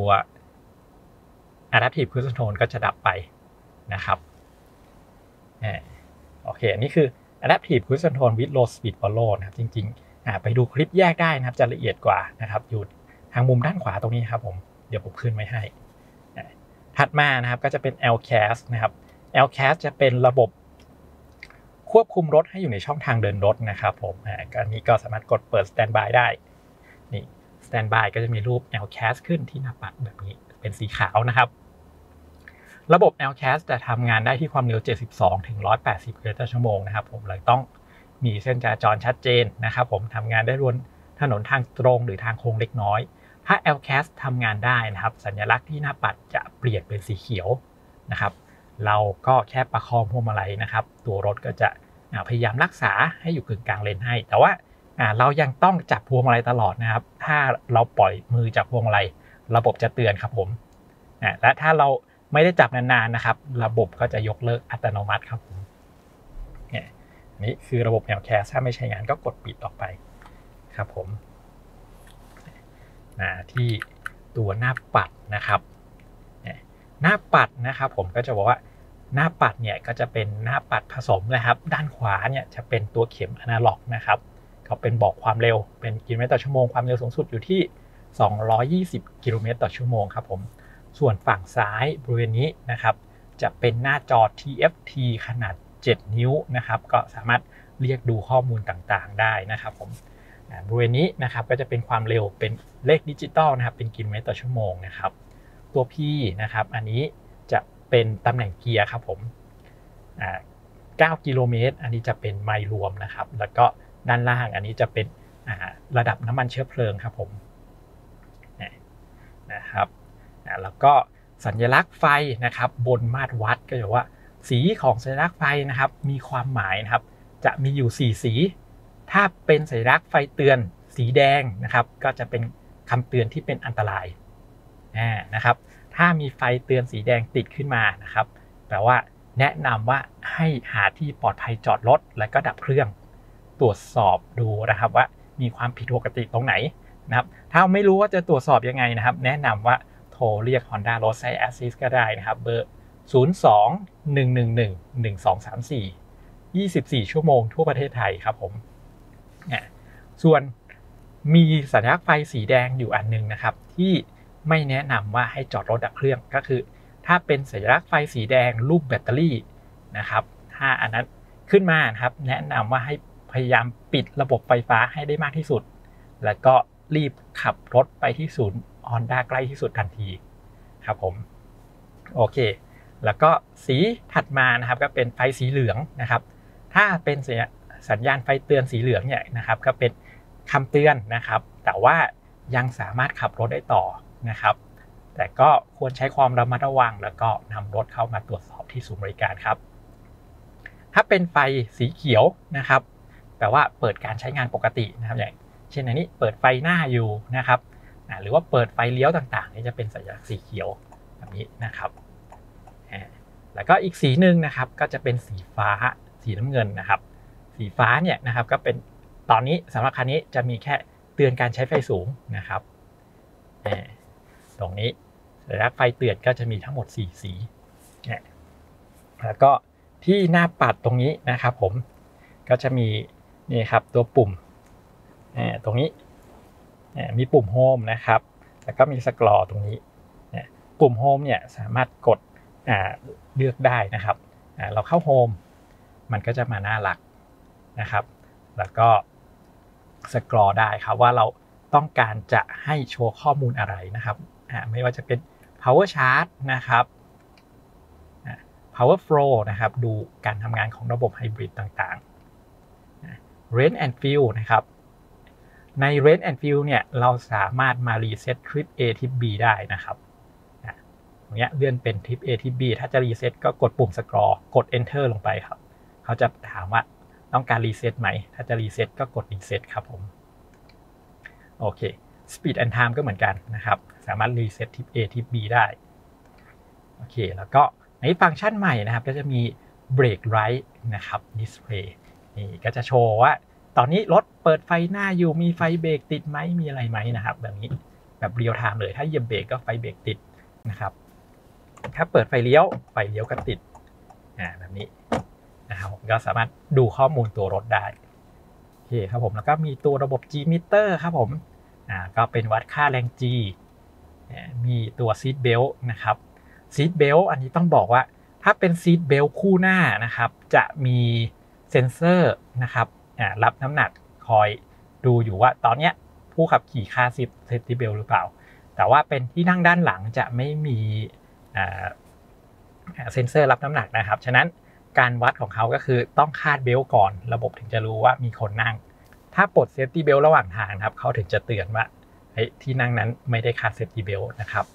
Adaptive Cruise Control ก็จะดับไปนะครับโอเคอันนี้คือ Adaptive Cruise Control with Low Speed Follow นะครับจริงๆไปดูคลิปแยกได้นะครับจะละเอียดกว่านะครับอยู่ทางมุมด้านขวาตรงนี้ครับผมเดี๋ยวผมขึ้นไว้ให้ถัดมานะครับก็จะเป็น แอล ซี เอ เอส นะครับ แอล ซี เอ เอส จะเป็นระบบควบคุมรถให้อยู่ในช่องทางเดินรถนะครับผมอันนี้ก็สามารถกดเปิด Standby ได้นี่ Standby ก็จะมีรูป แอล ซี เอ เอส ขึ้นที่หน้าปัดแบบนี้เป็นสีขาวนะครับระบบ แอล ซี เอ เอส จะทำงานได้ที่ความเร็วเจ็ดสิบสองถึงหนึ่งร้อยแปดสิบกิโลเมตรต่อชั่วโมงนะครับผมเลยต้องมีเส้นจราจรชัดเจนนะครับผมทำงานได้บนถนนทางตรงหรือทางโค้งเล็กน้อยถ้า แอล ซี เอ เอส ทำงานได้นะครับสัญลักษณ์ที่หน้าปัดจะเปลี่ยนเป็นสีเขียวนะครับเราก็แค่ประคองพวงมาลัยนะครับตัวรถก็จะพยายามรักษาให้อยู่กึ่งกลางเลนให้แต่ว่าอ่าเรายังต้องจับพวงมาลัยตลอดนะครับถ้าเราปล่อยมือจากพวงมาลัยระบบจะเตือนครับผมอ่าและถ้าเราไม่ได้จับนานๆนะครับระบบก็จะยกเลิกอัตโนมัติครับผมเนี่ยนี่คือระบบแนวแคสถ้าไม่ใช้งานก็กดปิดออกไปครับผมมาที่ตัวหน้าปัดนะครับหน้าปัดนะครับผมก็จะบอกว่าหน้าปัดเนี่ยก็จะเป็นหน้าปัดผสมนะครับด้านขวาเนี่ยจะเป็นตัวเข็มอนาล็อกนะครับก็เป็นบอกความเร็วเป็นกิโลเมตรต่อชั่วโมงความเร็วสูงสุดอยู่ที่สองร้อยยี่สิบกิโลเมตรต่อชั่วโมงครับผมส่วนฝั่งซ้ายบริเวณนี้นะครับจะเป็นหน้าจอ ที เอฟ ที ขนาดเจ็ดนิ้วนะครับก็สามารถเรียกดูข้อมูลต่างๆได้นะครับผมบริเวณนี้นะครับก็จะเป็นความเร็วเป็นเลขดิจิตอลนะครับเป็นกิโลเมตรต่อชั่วโมงนะครับตัว P นะครับอันนี้จะเป็นตำแหน่งเกียร์ครับผมเก้ากิโลเมตรอันนี้จะเป็นไมล์รวมนะครับแล้วก็ด้านล่างอันนี้จะเป็นระดับน้ำมันเชื้อเพลิงครับผมนะครับแล้วก็สัญลักษณ์ไฟนะครับบนมาตรวัดก็จะว่าสีของสัญลักษณ์ไฟนะครับมีความหมายนะครับจะมีอยู่สี่สีถ้าเป็นสัญลักษณ์ไฟเตือนสีแดงนะครับก็จะเป็นคำเตือนที่เป็นอันตรายนะครับถ้ามีไฟเตือนสีแดงติดขึ้นมานะครับแปลว่าแนะนำว่าให้หาที่ปลอดภัยจอดรถแล้วก็ดับเครื่องตรวจสอบดูนะครับว่ามีความผิดปกติตรงไหนนะครับถ้าไม่รู้ว่าจะตรวจสอบยังไงนะครับแนะนำว่าโทรเรียก Honda Roadside Assist ก็ได้นะครับเบอร์ศูนย์ สอง หนึ่ง หนึ่ง หนึ่ง หนึ่ง สอง สาม สี่ ยี่สิบสี่ชั่วโมงทั่วประเทศไทยครับผมส่วนมีสัญลักษณ์ไฟสีแดงอยู่อันนึงนะครับที่ไม่แนะนำว่าให้จอดรถดับเครื่องก็คือถ้าเป็นสัญลักษณ์ไฟสีแดงรูปแบตเตอรี่นะครับถ้าอันนั้นขึ้นมานะครับแนะนำว่าให้พยายามปิดระบบไฟฟ้าให้ได้มากที่สุดแล้วก็รีบขับรถไปที่ศูนย์ Honda ใกล้ที่สุดทันทีครับผมโอเคแล้วก็สีถัดมานะครับก็เป็นไฟสีเหลืองนะครับถ้าเป็นสัญญาณไฟเตือนสีเหลืองเนี่ยนะครับก็เป็นคำเตือนนะครับแต่ว่ายังสามารถขับรถได้ต่อนะครับแต่ก็ควรใช้ความระมัดระวังแล้วก็นำรถเข้ามาตรวจสอบที่ศูนย์บริการครับถ้าเป็นไฟสีเขียวนะครับแปลว่าเปิดการใช้งานปกตินะครับอย่างเช่นอันนี้เปิดไฟหน้าอยู่นะครับหรือว่าเปิดไฟเลี้ยวต่างๆนี่จะเป็นสัญลักษณ์สีเขียวแบบนี้นะครับแล้วก็อีกสีหนึ่งนะครับก็จะเป็นสีฟ้าสีน้ำเงินนะครับสีฟ้าเนี่ยนะครับก็เป็นตอนนี้สำหรับคันนี้จะมีแค่เตือนการใช้ไฟสูงนะครับตรงนี้สัญลักษณ์ไฟเตือนก็จะมีทั้งหมดสี่สีแล้วก็ที่หน้าปัดตรงนี้นะครับผมก็จะมีนี่ครับตัวปุ่มตรงนี้มีปุ่มโฮมนะครับแล้วก็มีสกรอตรงนี้ปุ่มโฮมเนี่ยสามารถกดเลือกได้นะครับเราเข้าโฮมมันก็จะมาหน้าหลักนะครับแล้วก็สกรอได้ครับว่าเราต้องการจะให้โชว์ข้อมูลอะไรนะครับไม่ว่าจะเป็น power charge นะครับ power flow นะครับดูการทำงานของระบบไฮบริดต่างๆ range and fill นะครับใน range and fill เนี่ยเราสามารถมา reset trip A trip B ได้นะครับตรงนี้เลื่อนเป็น trip A trip B ถ้าจะ reset ก็กดปุ่ม scroll กด enter ลงไปครับเขาจะถามว่าต้องการ reset ไหมถ้าจะ reset ก็กด reset ครับผมโอเค speed and time ก็เหมือนกันนะครับสามารถ reset trip A trip B ได้โอเคแล้วก็ในฟังก์ชันใหม่นะครับก็จะมี brake light นะครับ display นี่ก็จะโชว์ว่าตอนนี้รถเปิดไฟหน้าอยู่มีไฟเบรกติดไหมมีอะไรไหมนะครับแบบนี้แบบเรียลไทม์เลยถ้าเหยียบเบรกก็ไฟเบรกติดนะครับถ้าเปิดไฟเลี้ยวไฟเลี้ยวก็ติดอ่าแบบนี้นะครับก็สามารถดูข้อมูลตัวรถได้โอเคครับผมแล้วก็มีตัวระบบ G meter ครับผมอ่าก็เป็นวัดค่าแรง G มีตัว seat belt นะครับ seat belt อันนี้ต้องบอกว่าถ้าเป็น seat belt คู่หน้านะครับจะมีเซ็นเซอร์นะครับรับน้ำหนักคอยดูอยู่ว่าตอนนี้ผู้ขับขี่คาดเซฟตี้เบลหรือเปล่าแต่ว่าเป็นที่นั่งด้านหลังจะไม่มีเซ็นเซอร์รับน้ำหนักนะครับฉะนั้นการวัดของเขาก็คือต้องคาดเบลก่อนระบบถึงจะรู้ว่ามีคนนั่งถ้าปลดเซฟตี้เบลระหว่างทางครับเขาถึงจะเตือนว่าที่นั่งนั้นไม่ได้คาดเซฟตี้เบลนะครับ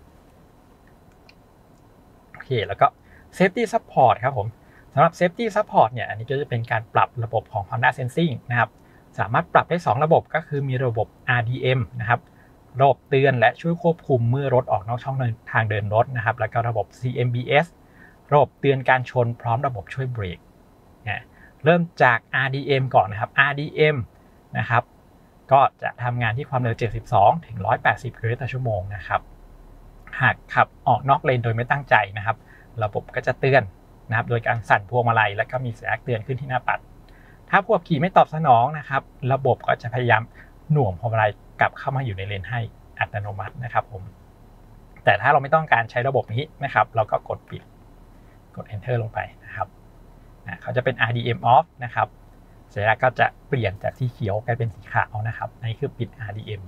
โอเคแล้วก็เซฟตี้ซัพพอร์ตครับผมสำหรับ Safety Support เนี่ยอันนี้ก็จะเป็นการปรับระบบของ Honda Sensing นะครับสามารถปรับได้สองระบบก็คือมีระบบ อาร์ ดี เอ็ม นะครับระบบเตือนและช่วยควบคุมเมื่อรถออกนอกช่องทางเดินรถนะครับแล้วก็ระบบ ซี เอ็ม บี เอส ระบบเตือนการชนพร้อมระบบช่วยเบรกนะเริ่มจาก อาร์ ดี เอ็ม ก่อนนะครับ อาร์ ดี เอ็ม นะครับก็จะทำงานที่ความเร็วเจ็ดสิบสองถึงหนึ่งร้อยแปดสิบกิโลเมตรต่อชั่วโมงนะครับหากขับออกนอกเลนโดยไม่ตั้งใจนะครับระบบก็จะเตือนนะครับโดยการสั่นพวงมาลัยและก็มีสัญลักษณ์เตือนขึ้นที่หน้าปัดถ้าผู้ขับขี่ไม่ตอบสนองนะครับระบบก็จะพยายามหน่วงพวงมาลัยกลับเข้ามาอยู่ในเลนให้อัตโนมัตินะครับผมแต่ถ้าเราไม่ต้องการใช้ระบบนี้นะครับเราก็กดปิดกด enter ลงไปนะครับเขาจะเป็น อาร์ ดี เอ็ม off นะครับสัญลักษณ์ก็จะเปลี่ยนจากสีเขียวกลายเป็นสีขาวนะครับนี่คือปิด อาร์ ดี เอ็ม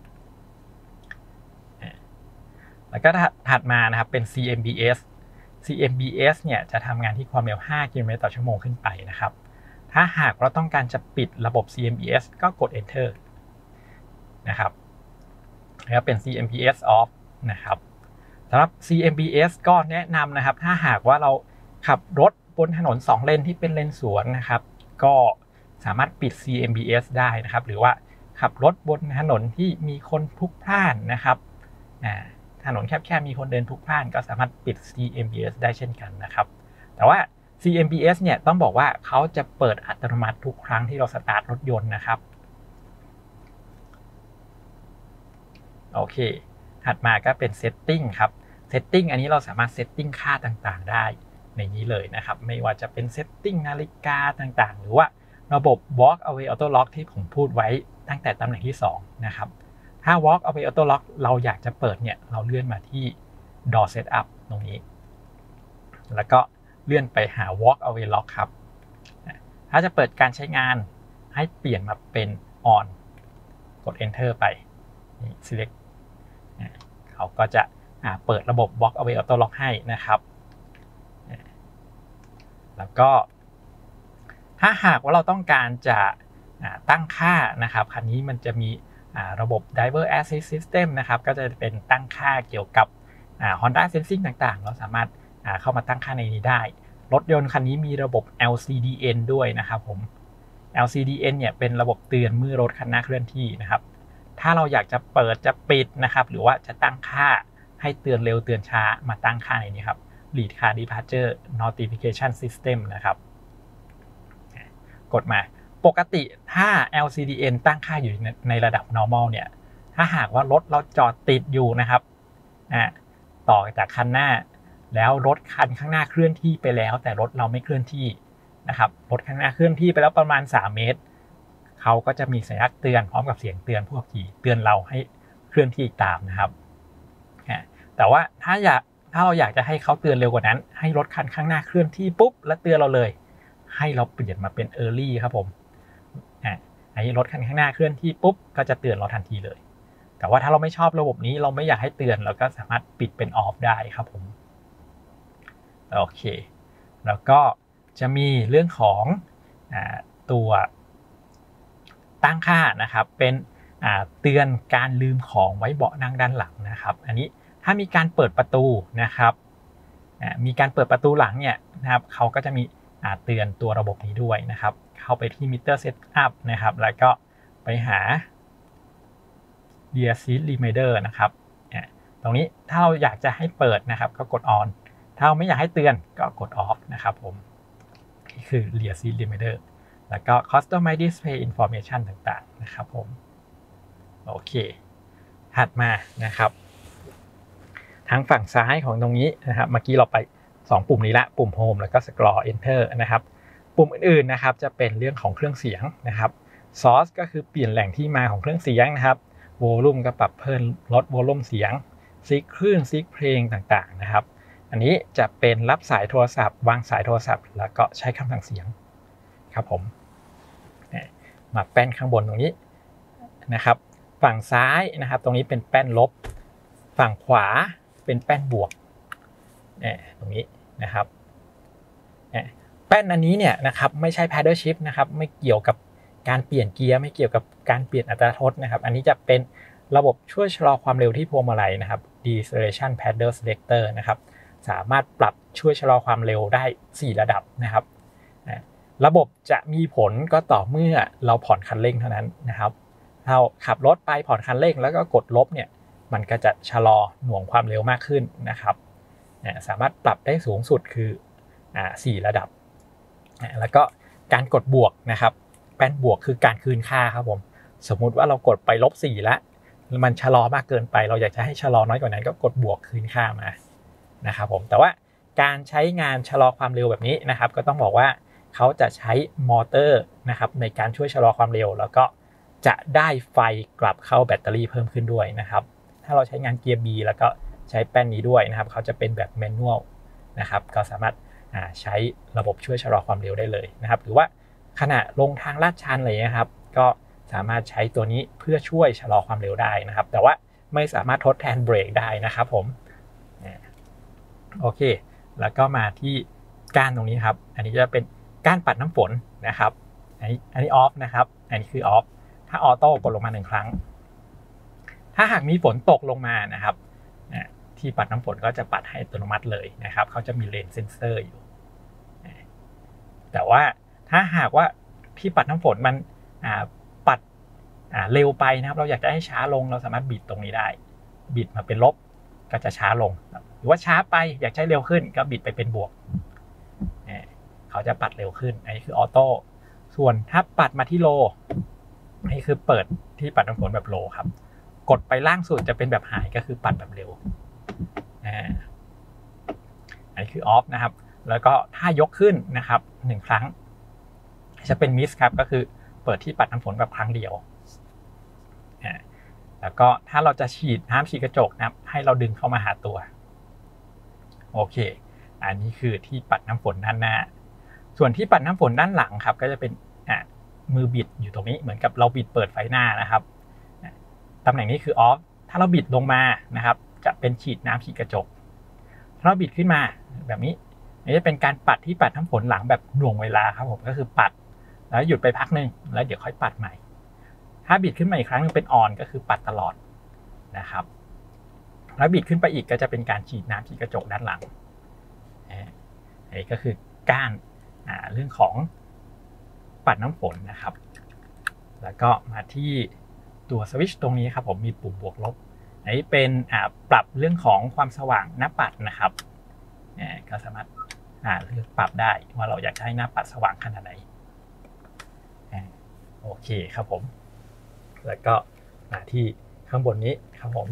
แล้วก็ถัดมานะครับเป็น ซี เอ็ม บี เอส ซี เอ็ม บี เอส เนี่ยจะทำงานที่ความเร็วห้ากิโลเมตรต่อชั่วโมงขึ้นไปนะครับถ้าหากเราต้องการจะปิดระบบ ซี เอ็ม บี เอส ก็กด enter นะครับแล้วเป็น ซี เอ็ม บี เอส off นะครับสำหรับ ซี เอ็ม บี เอส ก็แนะนำนะครับถ้าหากว่าเราขับรถบนถนนสองเลนที่เป็นเลนสวนนะครับก็สามารถปิด ซี เอ็ม บี เอส ได้นะครับหรือว่าขับรถบนถนนที่มีคนพลุกพล่านนะครับถนนแคบๆมีคนเดินพลุกพล่านก็สามารถปิด ซี เอ็ม บี เอส ได้เช่นกันนะครับแต่ว่า ซี เอ็ม บี เอส เนี่ยต้องบอกว่าเขาจะเปิดอัตโนมัติทุกครั้งที่เราสตาร์ทรถยนต์นะครับโอเคถัดมาก็เป็น Setting ครับ Setting อันนี้เราสามารถ Setting ค่าต่างๆได้ในนี้เลยนะครับไม่ว่าจะเป็น Setting นาฬิกาต่างๆหรือว่าระบบ Walk Away Auto Lock ที่ผมพูดไว้ตั้งแต่ตำแหน่งที่สองนะครับถ้า Walk Away Auto Lock เราอยากจะเปิดเนี่ยเราเลื่อนมาที่ Door Setup ตรงนี้แล้วก็เลื่อนไปหา Walk Away Lock ครับถ้าจะเปิดการใช้งานให้เปลี่ยนมาเป็น On กด Enter ไป Select เขาก็จะเปิดระบบ Walk Away Auto Lock ให้นะครับแล้วก็ถ้าหากว่าเราต้องการจะตั้งค่านะครับคันนี้มันจะมีระบบ Driver Assist System นะครับก็จะเป็นตั้งค่าเกี่ยวกับ Honda Sensing ต่างๆเราสามารถเข้ามาตั้งค่าในนี้ได้รถยนต์คันนี้มีระบบ แอล ซี ดี เอ็น ด้วยนะครับผม แอล ซี ดี เอ็น เนี่ยเป็นระบบเตือนเมื่อรถคันหน้าเคลื่อนที่นะครับถ้าเราอยากจะเปิดจะปิดนะครับหรือว่าจะตั้งค่าให้เตือนเร็วเตือนช้ามาตั้งค่าในนี้ครับ Lead Car Departure Notification System นะครับกดมาปกติถ้า แอล ซี ดี เอ็น ตั้งค่าอยู่ในระดับ normal เนี่ยถ้าหากว่ารถเราจอดติดอยู่นะครับต่อจากคันหน้าแล้วรถคันข้างหน้าเคลื่อนที่ไปแล้วแต่รถเราไม่เคลื่อนที่นะครับรถข้างหน้าเคลื่อนที่ไปแล้วประมาณสามเมตรเขาก็จะมีสัญลักษณ์เตือนพร้อมกับเสียงเตือนผู้ขับขี่เตือนเราให้เคลื่อนที่ตามนะครับแต่ว่าถ้าอยากถ้าเราอยากจะให้เขาเตือนเร็วกว่านั้นให้รถคันข้างหน้าเคลื่อนที่ปุ๊บแล้วเตือนเราเลยให้เราเปลี่ยนมาเป็น Early ครับผมอันนี้รถคันข้างหน้าเคลื่อนที่ปุ๊บก็จะเตือนเราทันทีเลยแต่ว่าถ้าเราไม่ชอบระบบนี้เราไม่อยากให้เตือนเราก็สามารถปิดเป็น Off ได้ครับผมโอเคแล้วก็จะมีเรื่องของตัวตั้งค่านะครับเป็นเตือนการลืมของไว้เบาะนั่งด้านหลังนะครับอันนี้ถ้ามีการเปิดประตูนะครับมีการเปิดประตูหลังเนี่ยนะครับเขาก็จะมีเตือนตัวระบบนี้ด้วยนะครับเข้าไปที่ Meter Setup นะครับแล้วก็ไปหา Rear Seat Reminder นะครับตรงนี้ถ้าเราอยากจะให้เปิดนะครับก็กด Onถ้าเราไม่อยากให้เตือนก็กด off นะครับผมนี่คือ rear seat reminder แล้วก็ customize display information ต่างๆนะครับผมโอเคถัดมานะครับทางฝั่งซ้ายของตรงนี้นะครับเมื่อกี้เราไปสองปุ่มนี้ละปุ่ม home แล้วก็ scroll enter นะครับปุ่มอื่นๆนะครับจะเป็นเรื่องของเครื่องเสียงนะครับ source ก็คือเปลี่ยนแหล่งที่มาของเครื่องเสียงนะครับ volume ก็ปรับเพิ่มลด volume เสียงซีกคลื่นซีกเพลงต่างๆนะครับอันนี้จะเป็นรับสายโทรศัพท์วางสายโทรศัพท์แล้วก็ใช้คำสั่งเสียงครับผมมาแป้นข้างบนตรงนี้นะครับฝั่งซ้ายนะครับตรงนี้เป็นแป้นลบฝั่งขวาเป็นแป้นบวกตรงนี้นะครับแป้นอันนี้เนี่ยนะครับไม่ใช่ paddle shift นะครับไม่เกี่ยวกับการเปลี่ยนเกียร์ไม่เกี่ยวกับการเปลี่ยนอัตราทดนะครับอันนี้จะเป็นระบบช่วยชะลอความเร็วที่พวงมาลัยนะครับ deceleration paddle selector นะครับสามารถปรับช่วยชะลอความเร็วได้สี่ระดับนะครับระบบจะมีผลก็ต่อเมื่อเราผ่อนคันเร่งเท่านั้นนะครับเราขับรถไปผ่อนคันเร่งแล้วก็กดลบเนี่ยมันก็จะชะลอหน่วงความเร็วมากขึ้นนะครับสามารถปรับได้สูงสุดคือสี่ระดับแล้วก็การกดบวกนะครับแป้นบวกคือการคืนค่าครับผมสมมุติว่าเรากดไปลบสี่แล้วมันชะลอมากเกินไปเราอยากจะให้ชะลอน้อยกว่านั้นก็กดบวกคืนค่ามานะครับผมแต่ว่าการใช้งานชะลอความเร็วแบบนี้นะครับก็ต้องบอกว่าเขาจะใช้มอเตอร์นะครับในการช่วยชะลอความเร็วแล้วก็จะได้ไฟกลับเข้าแบตเตอรี่เพิ่มขึ้นด้วยนะครับถ้าเราใช้งานเกียร์ B แล้วก็ใช้แป้นนี้ด้วยนะครับเขาจะเป็นแบบแมนนวลนะครับก็สามารถใช้ระบบช่วยชะลอความเร็วได้เลยนะครับหรือว่าขณะลงทางลาดชันอะไรนะครับก็สามารถใช้ตัวนี้เพื่อช่วยชะลอความเร็วได้นะครับแต่ว่าไม่สามารถทดแทนเบรกได้นะครับผมโอเคแล้วก็มาที่ก้านตรงนี้ครับอันนี้จะเป็นก้านปัดน้ำฝนนะครับอันนี้อันนี้ออฟนะครับอันนี้คือออฟถ้าออโต้กดลงมาหนึ่งครั้งถ้าหากมีฝนตกลงมานะครับที่ปัดน้ำฝนก็จะปัดให้อัตโนมัติเลยนะครับเขาจะมีเลนเซนเซอร์อยู่แต่ว่าถ้าหากว่าที่ปัดน้ำฝนมันปัดเร็วไปนะครับเราอยากจะให้ช้าลงเราสามารถบิดตรงนี้ได้บิดมาเป็นลบก็จะช้าลงหรือว่าช้าไปอยากใช้เร็วขึ้นก็บิดไปเป็นบวกเขาจะปัดเร็วขึ้นอันนี้คือออโต้ส่วนถ้าปัดมาที่โลนี่คือเปิดที่ปัดน้ำฝนแบบโลครับกดไปล่างสุดจะเป็นแบบไฮก็คือปัดแบบเร็วอันนี้คือออฟนะครับแล้วก็ถ้ายกขึ้นนะครับหนึ่งครั้งจะเป็นมิสครับก็คือเปิดที่ปัดน้ำฝนแบบครั้งเดียวแล้วก็ถ้าเราจะฉีดน้ำฉีดกระจกนะครับให้เราดึงเข้ามาหาตัวโอเคอันนี้คือที่ปัดน้ำฝนด้านหน้าส่วนที่ปัดน้ำฝนด้านหลังครับก็จะเป็นมือบิดอยู่ตรงนี้เหมือนกับเราบิดเปิดไฟหน้านะครับตำแหน่งนี้คือออฟถ้าเราบิดลงมานะครับจะเป็นฉีดน้ำฉีดกระจกถ้าเราบิดขึ้นมาแบบนี้นี่จะเป็นการปัดที่ปัดน้ำฝนหลังแบบหน่วงเวลาครับผมก็คือปัดแล้วหยุดไปพักหนึ่งแล้วเดี๋ยวค่อยปัดใหม่ถ้าบิดขึ้นมาอีกครั้งนึงเป็นออนก็คือปัดตลอดนะครับแล้วบิดขึ้นไปอีกก็จะเป็นการฉีดน้ำฉีดกระจกด้านหลังอันนี้ก็คือก้านเรื่องของปัดน้ำฝนนะครับแล้วก็มาที่ตัวสวิตช์ตรงนี้ครับผมมีปุ่มบวกลบอันนี้เป็นปรับเรื่องของความสว่างหน้าปัดนะครับก็สามารถเลือกปรับได้ว่าเราอยากให้หน้าปัดสว่างขนาดไหนโอเคครับผมแล้วก็มาที่ข้างบนนี้ครับผม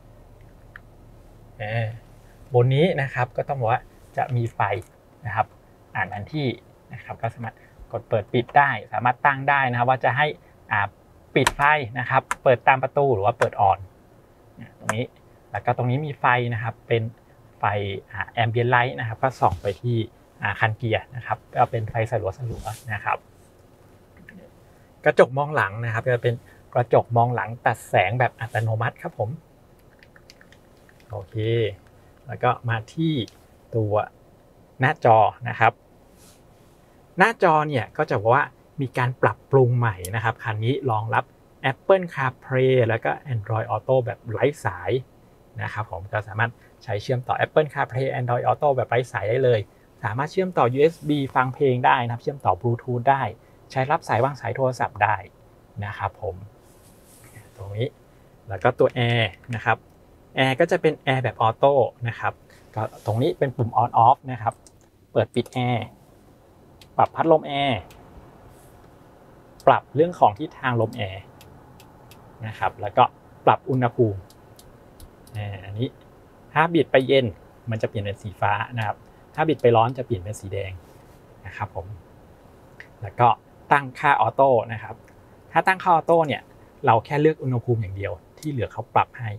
บนนี้นะครับก็ต้องบอกว่าจะมีไฟนะครับอ่านแผนที่นะครับก็สามารถกดเปิดปิดได้สามารถตั้งได้นะครับว่าจะให้ปิดไฟนะครับเปิดตามประตูหรือว่าเปิดออนตรงนี้แล้วก็ตรงนี้มีไฟนะครับเป็นไฟแอมเบียนไลท์นะครับก็ส่องไปที่คันเกียร์นะครับก็เป็นไฟสลัวสลัวนะครับกระจกมองหลังนะครับจะเป็นกระจกมองหลังตัดแสงแบบอัตโนมัติครับผมโอเคแล้วก็มาที่ตัวหน้าจอนะครับหน้าจอเนี่ยก็จะบอกว่ามีการปรับปรุงใหม่นะครับคันนี้รองรับ Apple CarPlay แล้วก็ Android Auto แบบไร้สายนะครับผมก็สามารถใช้เชื่อมต่อ Apple CarPlay Android Auto แบบไร้สายได้เลยสามารถเชื่อมต่อ ยู เอส บี ฟังเพลงได้นะครับเชื่อมต่อบลูทูธได้ใช้รับสายวางสายโทรศัพท์ได้นะครับผมตรงนี้แล้วก็ตัวแอร์นะครับแอร์ก็จะเป็นแอร์แบบออโต้นะครับก็ตรงนี้เป็นปุ่ม on off นะครับเปิดปิดแอร์ปรับพัดลมแอร์ปรับเรื่องของทิศทางลมแอร์นะครับแล้วก็ปรับอุณหภูมิอันนี้ถ้าบิดไปเย็นมันจะเปลี่ยนเป็นสีฟ้านะครับถ้าบิดไปร้อนจะเปลี่ยนเป็นสีแดงนะครับผมแล้วก็ตั้งค่าออโต้นะครับถ้าตั้งค่าออโต้เนี่ยเราแค่เลือกอุณหภูมิอย่างเดียวที่เหลือเขาปรับให้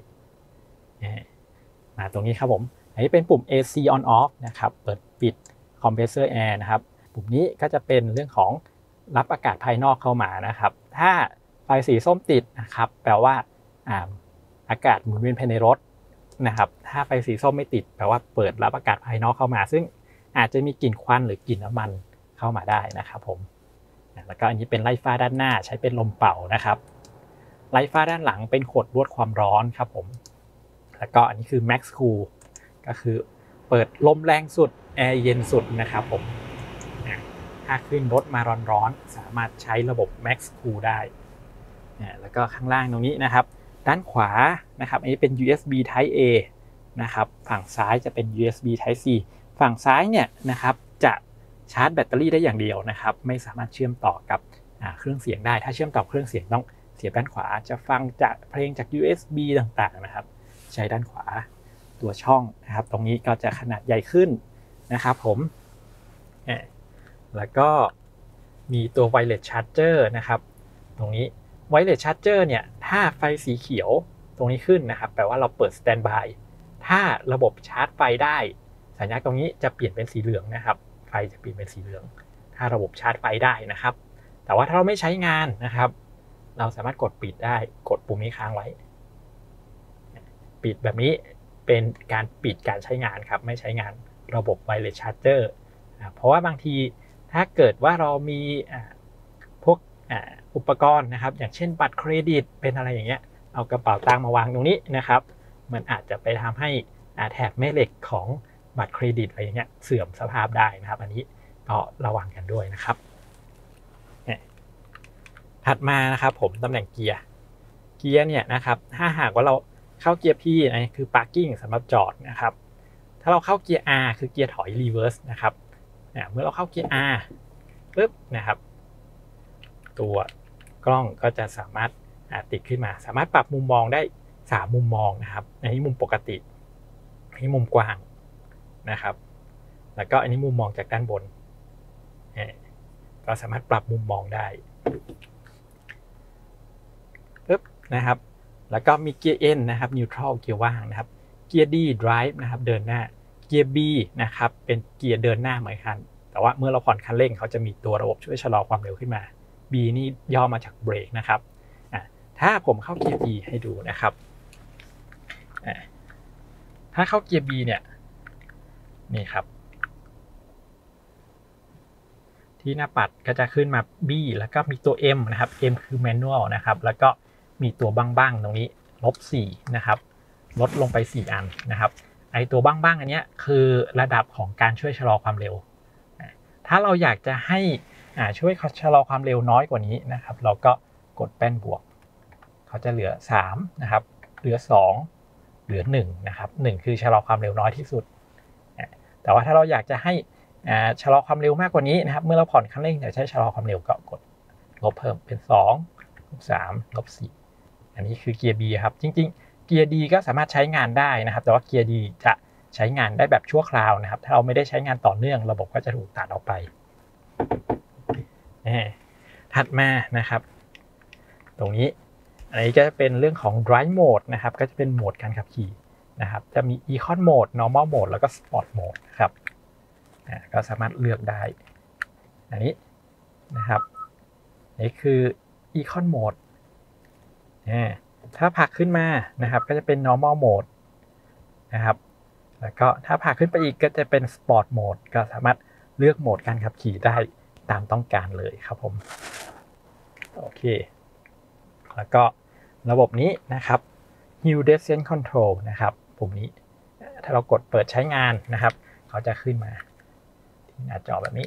มาตรงนี้ครับผมอันนี้เป็นปุ่ม เอ ซี on off นะครับเปิดปิด compressor air นะครับปุ่มนี้ก็จะเป็นเรื่องของรับอากาศภายนอกเข้ามานะครับถ้าไฟสีส้มติดนะครับแปลว่าอากาศหมุนเวียนภายในรถนะครับถ้าไฟสีส้มไม่ติดแปลว่าเปิดรับอากาศภายนอกเข้ามาซึ่งอาจจะมีกลิ่นควันหรือกลิ่นน้ำมันเข้ามาได้นะครับผมแล้วก็อันนี้เป็นไล่ฟ้าด้านหน้าใช้เป็นลมเป่านะครับไล่ฟ้าด้านหลังเป็นขดลวดความร้อนครับผมแล้วก็อันนี้คือ Max Cool ก็คือเปิดลมแรงสุดแอร์เย็นสุดนะครับผมถถ้าขึ้นรถมาร้อนๆสามารถใช้ระบบ Max Cool ได้แล้วก็ข้างล่างตรงนี้นะครับด้านขวานะครับอันนี้เป็น ยู เอส บี Type A นะครับฝั่งซ้ายจะเป็น ยู เอส บี Type C ฝั่งซ้ายเนี่ยนะครับจะชาร์จแบตเตอรี่ได้อย่างเดียวนะครับไม่สามารถเชื่อมต่อกับเครื่องเสียงได้ถ้าเชื่อมต่อเครื่องเสียงต้องเสียบด้านขวาจะฟังจากเพลงจาก ยู เอส บี ต่างๆนะครับใช้ด้านขวาตัวช่องนะครับตรงนี้ก็จะขนาดใหญ่ขึ้นนะครับผมแล้วก็มีตัว Wireless Charger นะครับตรงนี้ Wireless Charger เนี่ยถ้าไฟสีเขียวตรงนี้ขึ้นนะครับแปลว่าเราเปิด Standby ถ้าระบบชาร์จไฟได้สัญญาณตรงนี้จะเปลี่ยนเป็นสีเหลืองนะครับไฟจะเปลี่ยนเป็นสีเหลืองถ้าระบบชาร์จไฟได้นะครับแต่ว่าถ้าเราไม่ใช้งานนะครับเราสามารถกดปิดได้กดปุ่มนี้ค้างไว้ปิดแบบนี้เป็นการปิดการใช้งานครับไม่ใช้งานระบบ Wireless Charger เพราะว่าบางทีถ้าเกิดว่าเรามีพวกอุปกรณ์นะครับอย่างเช่นบัตรเครดิตเป็นอะไรอย่างเงี้ยเอากระเป๋าตังค์มาวางตรงนี้นะครับมันอาจจะไปทำให้แถบแม่เหล็กของบัตรเครดิตอะไรอย่างเงี้ยเสื่อมสภาพได้นะครับอันนี้ก็ระวังกันด้วยนะครับถัดมานะครับผมตำแหน่งเกียร์เกียร์เนี่ยนะครับถ้าหากว่าเราเข้าเกียร์ P นะคือ parking สำหรับจอดนะครับถ้าเราเข้าเกียร์ R คือเกียร์ถอย reverse นะครับเมื่อเราเข้าเกียร์ R ปึ๊บนะครับตัวกล้องก็จะสามารถติดขึ้นมาสามารถปรับมุมมองได้สามมุมมองนะครับอันนี้มุมปกติอันนี้มุมกว้างนะครับแล้วก็อันนี้มุมมองจากด้านบนก็สามารถปรับมุมมองได้ปึ๊บนะครับแล้วก็มีเกียร์ N นะครับ neutral เกียร์ว่างนะครับเกียร์ D drive นะครับเดินหน้าเกียร์ B นะครับเป็นเกียร์เดินหน้าเหมือนกันแต่ว่าเมื่อเราผ่อนคันเร่งเขาจะมีตัวระบบช่วยชะลอความเร็วขึ้นมา B นี่ย่อมาจากเบรกนะครับถ้าผมเข้าเกียร์ B ให้ดูนะครับถ้าเข้าเกียร์ B เนี่ยนี่ครับที่หน้าปัดก็จะขึ้นมา B แล้วก็มีตัว M นะครับ M คือ manual นะครับแล้วก็มีตัวบ้างๆตรงนี้ลบสี่นะครับลดลงไปสี่อันนะครับไอตัวบ้างๆอันนี้คือระดับของการช่วยชะลอความเร็วถ้าเราอยากจะให้ช่วยชะลอความเร็วน้อยกว่านี้นะครับเราก็กดแป้นบวกเขาจะเหลือสามนะครับเหลือสองเหลือหนึ่งนะครับหนึ่งคือชะลอความเร็วน้อยที่สุดแต่ว่าถ้าเราอยากจะให้ชะลอความเร็วมากกว่านี้นะครับเมื่อเราผ่อนคันเร่งจะใช้ชะลอความเร็วก็กดลบเพิ่มเป็นสองลบสามลบสี่อันนี้คือเกียร์ B ครับจริงๆเกียร์ D ก็สามารถใช้งานได้นะครับแต่ว่าเกียร์ D จะใช้งานได้แบบชั่วคราวนะครับถ้าเราไม่ได้ใช้งานต่อเนื่องระบบก็จะถูกตัดออกไปถัดมานะครับตรงนี้อันนี้ก็จะเป็นเรื่องของ drive mode นะครับก็จะเป็นโหมดการขับขี่นะครับจะมี econ mode normal mode แล้วก็ sport mode นะครับก็สามารถเลือกได้อันนี้นะครับนี่คือ econ mode ถ้าผลักขึ้นมานะครับก็จะเป็น normal mode นะครับแล้วก็ถ้าผลักขึ้นไปอีกก็จะเป็น sport mode ก็สามารถเลือกโหมดการขับขี่ได้ตามต้องการเลยครับผมโอเคแล้วก็ระบบนี้นะครับ Hill Descent Control นะครับปุ่มนี้ถ้าเรากดเปิดใช้งานนะครับเขาจะขึ้นมาที่หน้าจอแบบนี้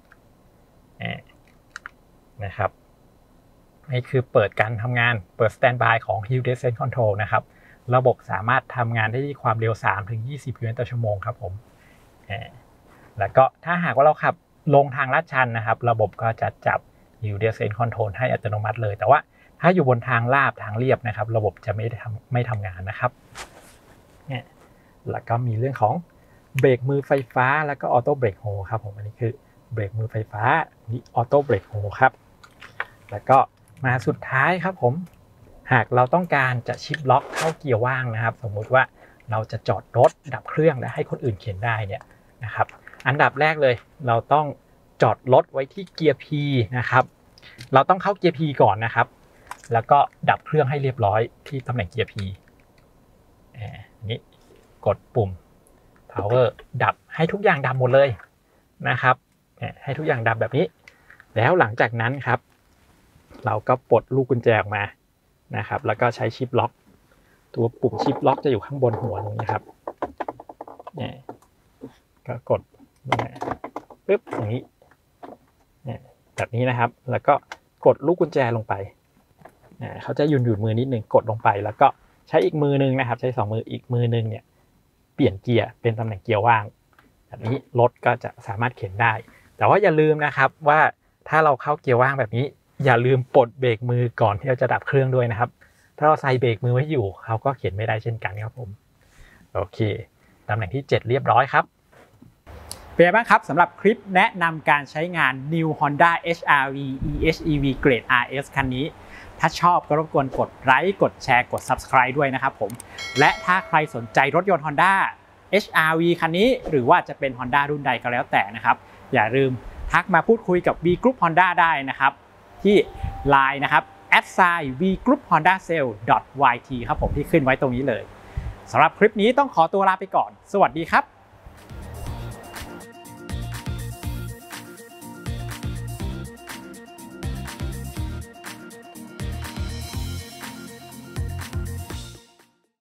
นะครับนี่คือเปิดการทำงานเปิด Standby ของ Hill Descent Control นะครับระบบสามารถทำงานได้ที่ความเร็ว สามถึงยี่สิบ กิโลเมตรต่อชั่วโมงครับผมแล้วก็ถ้าหากว่าเราขับลงทางลาดชันนะครับระบบก็จะจับ Hill Descent Control ให้อัตโนมัติเลยแต่ว่าถ้าอยู่บนทางลาบทางเรียบนะครับระบบจะไม่ได้ทำไม่ทำงานนะครับเนี่ยแล้วก็มีเรื่องของเบรกมือไฟฟ้าแล้วก็ออโต้เบรกโฮครับผมอันนี้คือเบรกมือไฟฟ้านี่ออโต้เบรกโฮครับแล้วก็มาสุดท้ายครับผมหากเราต้องการจะชิปล็อกเข้าเกียร์ว่างนะครับสมมุติว่าเราจะจอดรถดับเครื่องและให้คนอื่นเข็นได้เนี่ยนะครับอันดับแรกเลยเราต้องจอดรถไว้ที่เกียร์ P นะครับเราต้องเข้าเกียร์ P ก่อนนะครับแล้วก็ดับเครื่องให้เรียบร้อยที่ตำแหน่งเกียร์ P อันนี้กดปุ่ม power ดับให้ทุกอย่างดับหมดเลยนะครับให้ทุกอย่างดับแบบนี้แล้วหลังจากนั้นครับเราก็ปลดลูกกุญแจออกมานะครับแล้วก็ใช้ชิปล็อกตัวปุ่มชิปล็อกจะอยู่ข้างบนหัวตรงนี้ครับก็กดปึ๊บอย่างนี้แบบนี้นะครับแล้วก็กดลูกกุญแจลงไปเขาจะหยุ่นหยุ่นมือนิดนึงกดลงไปแล้วก็ใช้อีกมือนึงนะครับใช้สองมืออีกมือนึงเนี่ยเปลี่ยนเกียร์เป็นตำแหน่งเกียร์ว่างแบบนี้รถก็จะสามารถเข็นได้แต่ว่าอย่าลืมนะครับว่าถ้าเราเข้าเกียร์ว่างแบบนี้อย่าลืมปลดเบรกมือก่อนที่เราจะดับเครื่องด้วยนะครับถ้าเราใส่เบรกมือไว้อยู่เขาก็เข็นไม่ได้เช่นกันครับผมโอเคตำแหน่งที่เจ็ดเรียบร้อยครับเป็นไงบ้างครับสำหรับคลิปแนะนำการใช้งาน New Honda เอช อาร์ วี อี เอช อี วี Grade อาร์ เอส คันนี้ถ้าชอบก็รบกวนกดไลค์กดแชร์กด Subscribe ด้วยนะครับผมและถ้าใครสนใจรถยนต์ Honda เอช อาร์ วี คันนี้หรือว่าจะเป็น Honda รุ่นใดก็แล้วแต่นะครับอย่าลืมทักมาพูดคุยกับ V Group Honda ได้นะครับที่ ไลน์ นะครับ แอท ไซน์ วี กรุ๊ป ฮอนด้า เซลส์ ดอท วาย ที ครับผมที่ขึ้นไว้ตรงนี้เลยสำหรับคลิปนี้ต้องขอตัวลาไปก่อนสวัสดีครับ